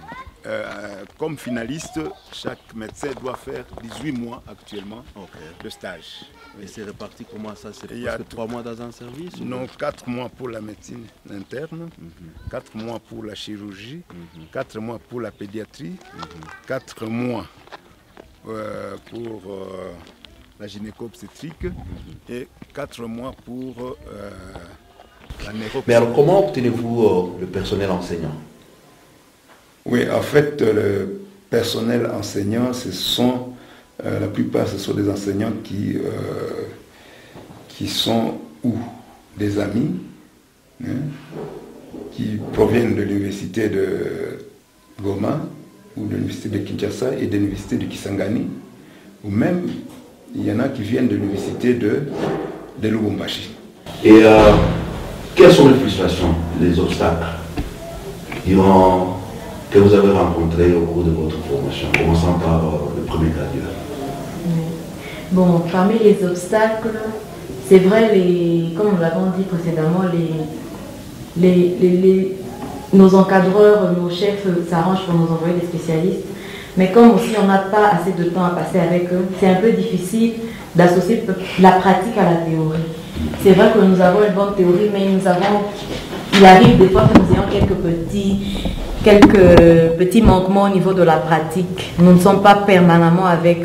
comme finaliste, chaque médecin doit faire 18 mois actuellement de stage. Et c'est réparti comment ça? C'est presque 3 mois dans un service? Non, 4 mois pour la médecine interne, 4 mois pour la chirurgie, 4 mois pour la pédiatrie, 4 mois pour la gynéco-obstétrique et 4 mois pour la néropsychiatrie. Mais alors comment obtenez-vous le personnel enseignant? Oui, en fait, le personnel enseignant, la plupart, ce sont des enseignants qui sont des amis, qui proviennent de l'université de Goma, ou de l'université de Kinshasa et de l'université de Kisangani, ou même il y en a qui viennent de l'université de Lubumbashi. Et quelles sont les frustrations, les obstacles que vous avez rencontrés au cours de votre formation, commençant par le premier graduat? Bon, parmi les obstacles, c'est vrai, comme nous l'avons dit précédemment, nos encadreurs, nos chefs s'arrangent pour nous envoyer des spécialistes. Mais comme aussi on n'a pas assez de temps à passer avec eux, c'est un peu difficile d'associer la pratique à la théorie. C'est vrai que nous avons une bonne théorie, mais il arrive des fois que nous ayons quelques petits manquements au niveau de la pratique. Nous ne sommes pas permanemment avec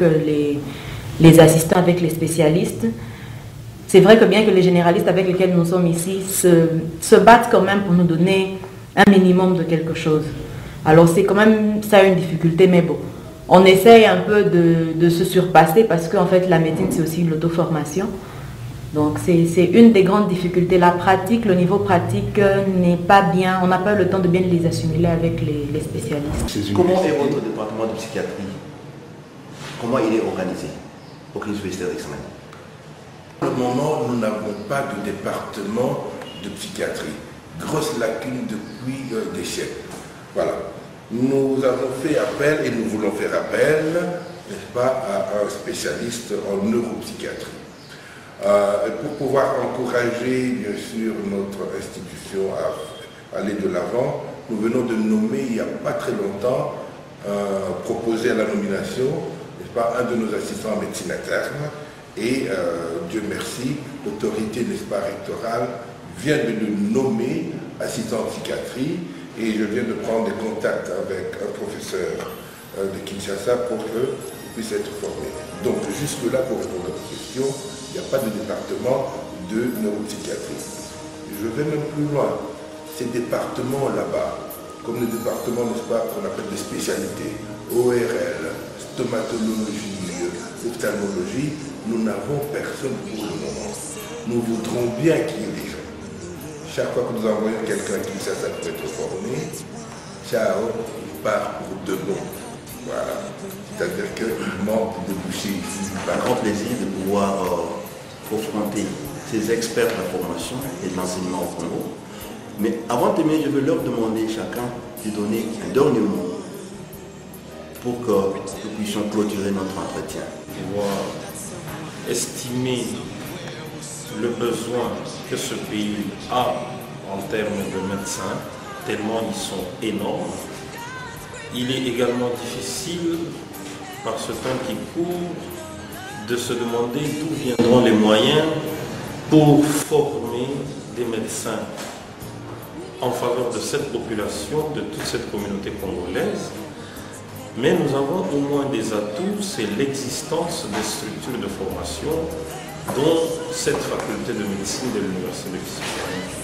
les assistants, avec les spécialistes. C'est vrai que bien que les généralistes avec lesquels nous sommes ici se battent quand même pour nous donner un minimum de quelque chose. Alors c'est quand même ça une difficulté, mais bon, on essaye un peu de se surpasser parce qu'en fait la médecine c'est aussi l'auto-formation. Donc c'est une des grandes difficultés. La pratique, le niveau pratique n'est pas bien, on n'a pas eu le temps de bien les assimiler avec les spécialistes. Comment est votre département de psychiatrie? Comment il est organisé pour qu'il soit examen? Pour le moment, nous n'avons pas de département de psychiatrie. Grosse lacune depuis des siècles. Voilà. Nous avons fait appel et nous voulons faire appel, n'est-ce pas, à un spécialiste en neuropsychiatrie. Pour pouvoir encourager, bien sûr, notre institution à aller de l'avant, nous venons de nommer, il n'y a pas très longtemps, proposer à la nomination, n'est-ce pas, un de nos assistants en médecine interne. Et Dieu merci, l'autorité, n'est-ce pas, rectorale vient de le nommer assistant en psychiatrie. Et je viens de prendre des contacts avec un professeur de Kinshasa pour qu'il puisse être formé. Donc jusque-là, pour répondre à votre question, il n'y a pas de département de neuropsychiatrie. Je vais même plus loin. Ces départements là-bas, comme les départements, n'est-ce pas, qu'on appelle des spécialités, ORL, stomatologie, ophtalmologie, nous n'avons personne pour le moment. Nous voudrons bien qu'il y ait des gens. Chaque fois que nous envoyons quelqu'un qui ça peut être formé, ciao, il part pour de bon. Voilà. C'est-à-dire qu'il manque de boucher ici. C'est un grand plaisir de pouvoir confronter ces experts de la formation et de l'enseignement au Congo. Mais avant de terminer, je veux leur demander chacun de donner un dernier mot pour que nous puissions clôturer notre entretien. Pouvoir estimer le besoin que ce pays a en termes de médecins, tellement ils sont énormes. Il est également difficile, par ce temps qui court, de se demander d'où viendront les moyens pour former des médecins en faveur de cette population, de toute cette communauté congolaise. Mais nous avons au moins des atouts, c'est l'existence des structures de formation dont cette faculté de médecine de l'Université de Kinshasa.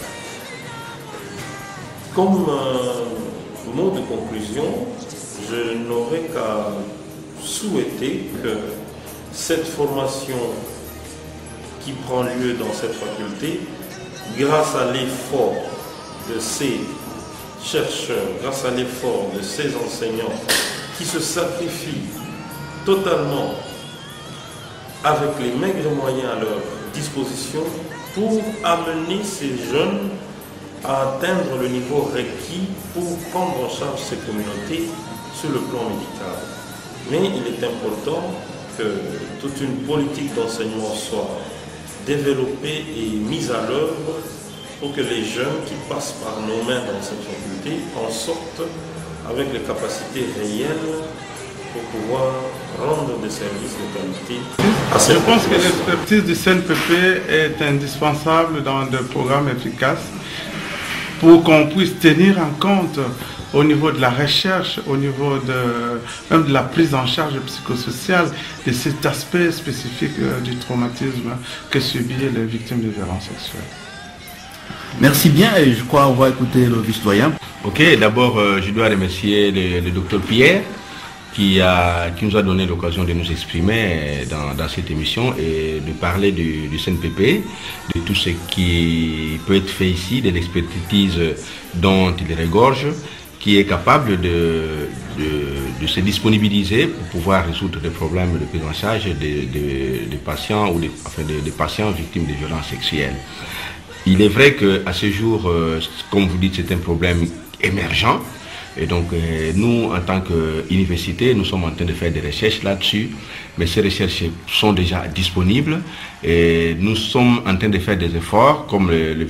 Comme mot de conclusion, je n'aurais qu'à souhaiter que cette formation qui prend lieu dans cette faculté, grâce à l'effort de ces chercheurs, grâce à l'effort de ces enseignants qui se sacrifient totalement avec les maigres moyens à leur disposition pour amener ces jeunes à atteindre le niveau requis pour prendre en charge ces communautés sur le plan médical. Mais il est important que toute une politique d'enseignement soit développée et mise à l'œuvre pour que les jeunes qui passent par nos mains dans cette faculté en sortent avec les capacités réelles pour pouvoir rendre des services de qualité. Je pense que l'expertise du CNPP est indispensable dans des programmes efficaces pour qu'on puisse tenir en compte au niveau de la recherche, au niveau même de la prise en charge psychosociale de cet aspect spécifique du traumatisme que subissent les victimes de violences sexuelles. Merci bien et je crois qu'on va écouter le vice-doyen. Ok, d'abord je dois remercier le docteur Pierre qui nous a donné l'occasion de nous exprimer dans cette émission et de parler du CNPP, de tout ce qui peut être fait ici, de l'expertise dont il regorge, qui est capable de se disponibiliser pour pouvoir résoudre des problèmes de prise en charge des patients ou des patients victimes de violences sexuelles. Il est vrai qu'à ce jour, comme vous dites, c'est un problème émergent, Et donc nous, en tant qu'université, nous sommes en train de faire des recherches là-dessus, mais ces recherches sont déjà disponibles et nous sommes en train de faire des efforts, comme le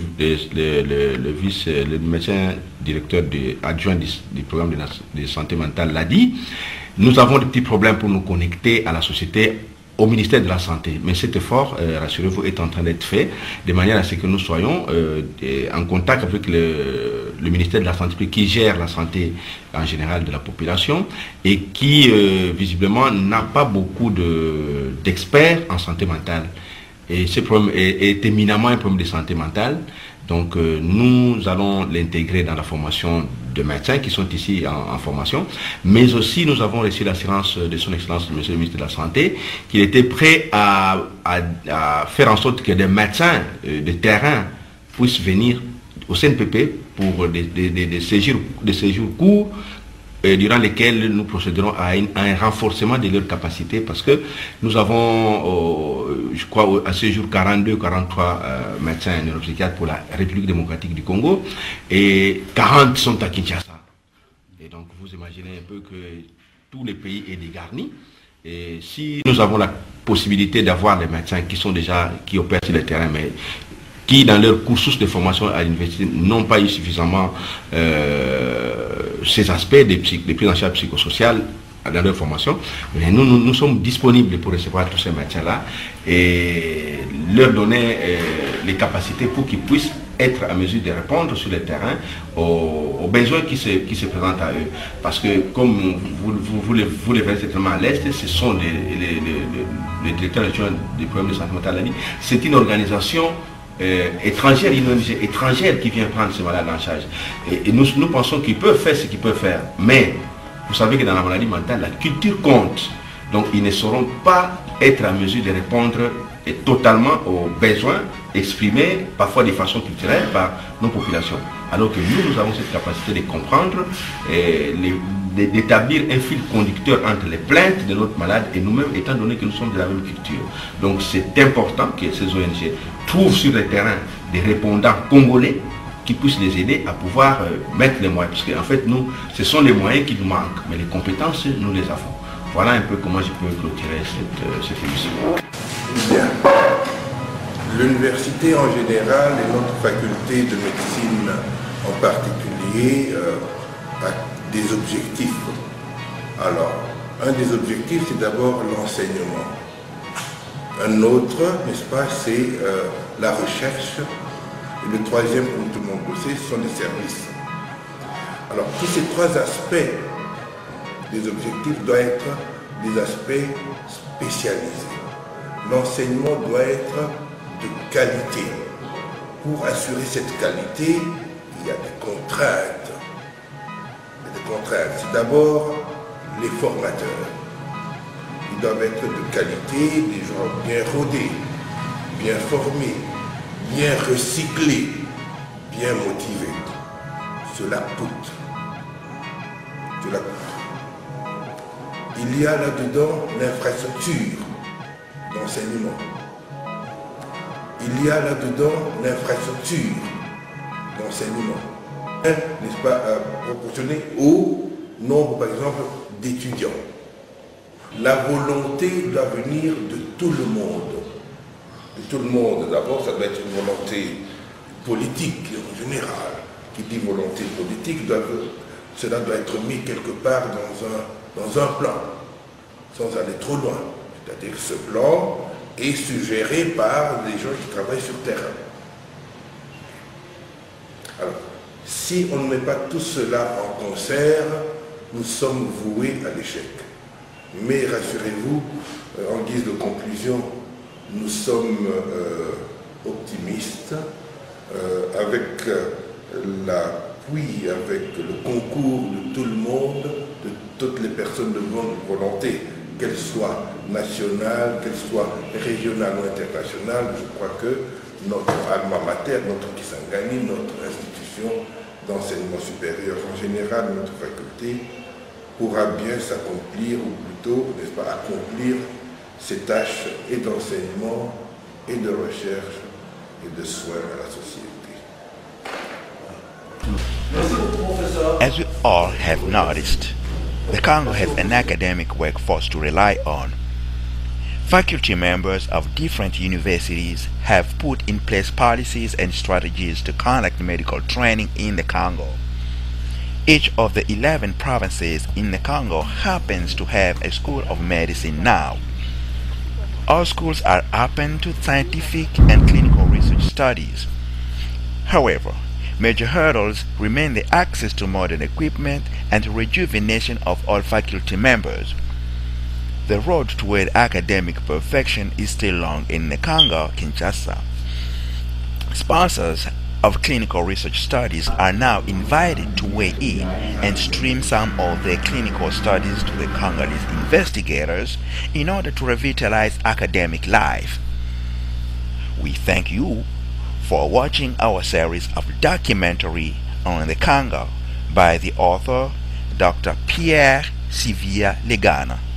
médecin directeur adjoint du programme de santé mentale l'a dit. Nous avons des petits problèmes pour nous connecter à la société, au ministère de la Santé. Mais cet effort, rassurez-vous, est en train d'être fait de manière à ce que nous soyons en contact avec le ministère de la Santé qui gère la santé en général de la population et qui, visiblement, n'a pas beaucoup d'experts en santé mentale. Et ce problème est éminemment un problème de santé mentale. Donc nous allons l'intégrer dans la formation de médecins qui sont ici en formation, mais aussi nous avons reçu l'assurance de son Excellence, Monsieur le ministre de la Santé, qu'il était prêt à faire en sorte que des médecins de terrain puissent venir au CNPP pour des séjours courts, durant lesquels nous procéderons à un renforcement de leurs capacités parce que nous avons, je crois, à ce jour 42-43 médecins neuropsychiatres pour la République démocratique du Congo et 40 sont à Kinshasa. Et donc vous imaginez un peu que tous les pays est dégarni. Et si nous avons la possibilité d'avoir les médecins qui opèrent sur le terrain, mais qui dans leur cursus de formation à l'université n'ont pas eu suffisamment ces aspects de prise en charge psychosociale dans leur formation, mais nous sommes disponibles pour recevoir tous ces médecins-là et leur donner les capacités pour qu'ils puissent être à mesure de répondre sur le terrain aux besoins qui se présentent à eux. Parce que, comme vous le verrez certainement à l'Est, ce sont les directeurs du programme de santé mentale, c'est une organisation étrangère, une ONG étrangère qui vient prendre ces malades en charge. Et nous pensons qu'ils peuvent faire ce qu'ils peuvent faire. Mais vous savez que dans la maladie mentale, la culture compte. Donc ils ne sauront pas être à mesure de répondre totalement aux besoins exprimés, parfois de façon culturelle, par nos populations. Alors que nous avons cette capacité de comprendre, d'établir un fil conducteur entre les plaintes de notre malade et nous-mêmes, étant donné que nous sommes de la même culture. Donc c'est important que ces ONG trouvent sur le terrain des répondants congolais qui puissent les aider à pouvoir mettre les moyens. Parce qu'en fait, nous, ce sont les moyens qui nous manquent, mais les compétences, nous les avons. Voilà un peu comment je peux clôturer cette émission. Bien. L'université en général et notre faculté de médecine en particulier a des objectifs. Alors, un des objectifs, c'est d'abord l'enseignement. Un autre, n'est-ce pas, c'est la recherche. Et le troisième, comme tout le monde le sait, ce sont les services. Alors, tous ces trois aspects des objectifs doivent être des aspects spécialisés. L'enseignement doit être de qualité. Pour assurer cette qualité, il y a des contraintes. C'est d'abord les formateurs. Ils doivent être de qualité, des gens bien rodés, bien formés, bien recyclés, bien motivés. Cela coûte. Il y a là-dedans l'infrastructure d'enseignement. Il y a là-dedans l'infrastructure d'enseignement. N'est-ce pas, proportionné au nombre, par exemple, d'étudiants. La volonté doit venir de tout le monde. De tout le monde, d'abord, ça doit être une volonté politique en général. Qui dit volonté politique, cela doit être mis quelque part dans un plan, sans aller trop loin. C'est-à-dire que ce plan est suggéré par des gens qui travaillent sur le terrain. Alors, si on ne met pas tout cela en concert, nous sommes voués à l'échec. Mais rassurez-vous, en guise de conclusion, nous sommes optimistes, avec l'appui, avec le concours de tout le monde, de toutes les personnes de bonne volonté, qu'elles soient nationales, qu'elles soient régionales ou internationales. Je crois que notre alma mater, notre Kisangani, notre institution d'enseignement supérieur en général, notre faculté, pourra bien s'accomplir, ou plutôt, n'est-ce pas, accomplir ces tâches et d'enseignement, et de recherche, et de soins à la société. Merci beaucoup, professeur. As we all have noticed, the Congo has an academic workforce to rely on. Faculty members of different universities have put in place policies and strategies to conduct medical training in the Congo. Each of the 11 provinces in the Congo happens to have a school of medicine now. All schools are open to scientific and clinical research studies. However, major hurdles remain the access to modern equipment and rejuvenation of all faculty members. The road toward academic perfection is still long in the Congo-Kinshasa. Sponsors of clinical research studies are now invited to weigh in and stream some of their clinical studies to the Congolese investigators in order to revitalize academic life. We thank you for watching our series of documentary on the Congo by the author Dr. Pierre Sivia Legana.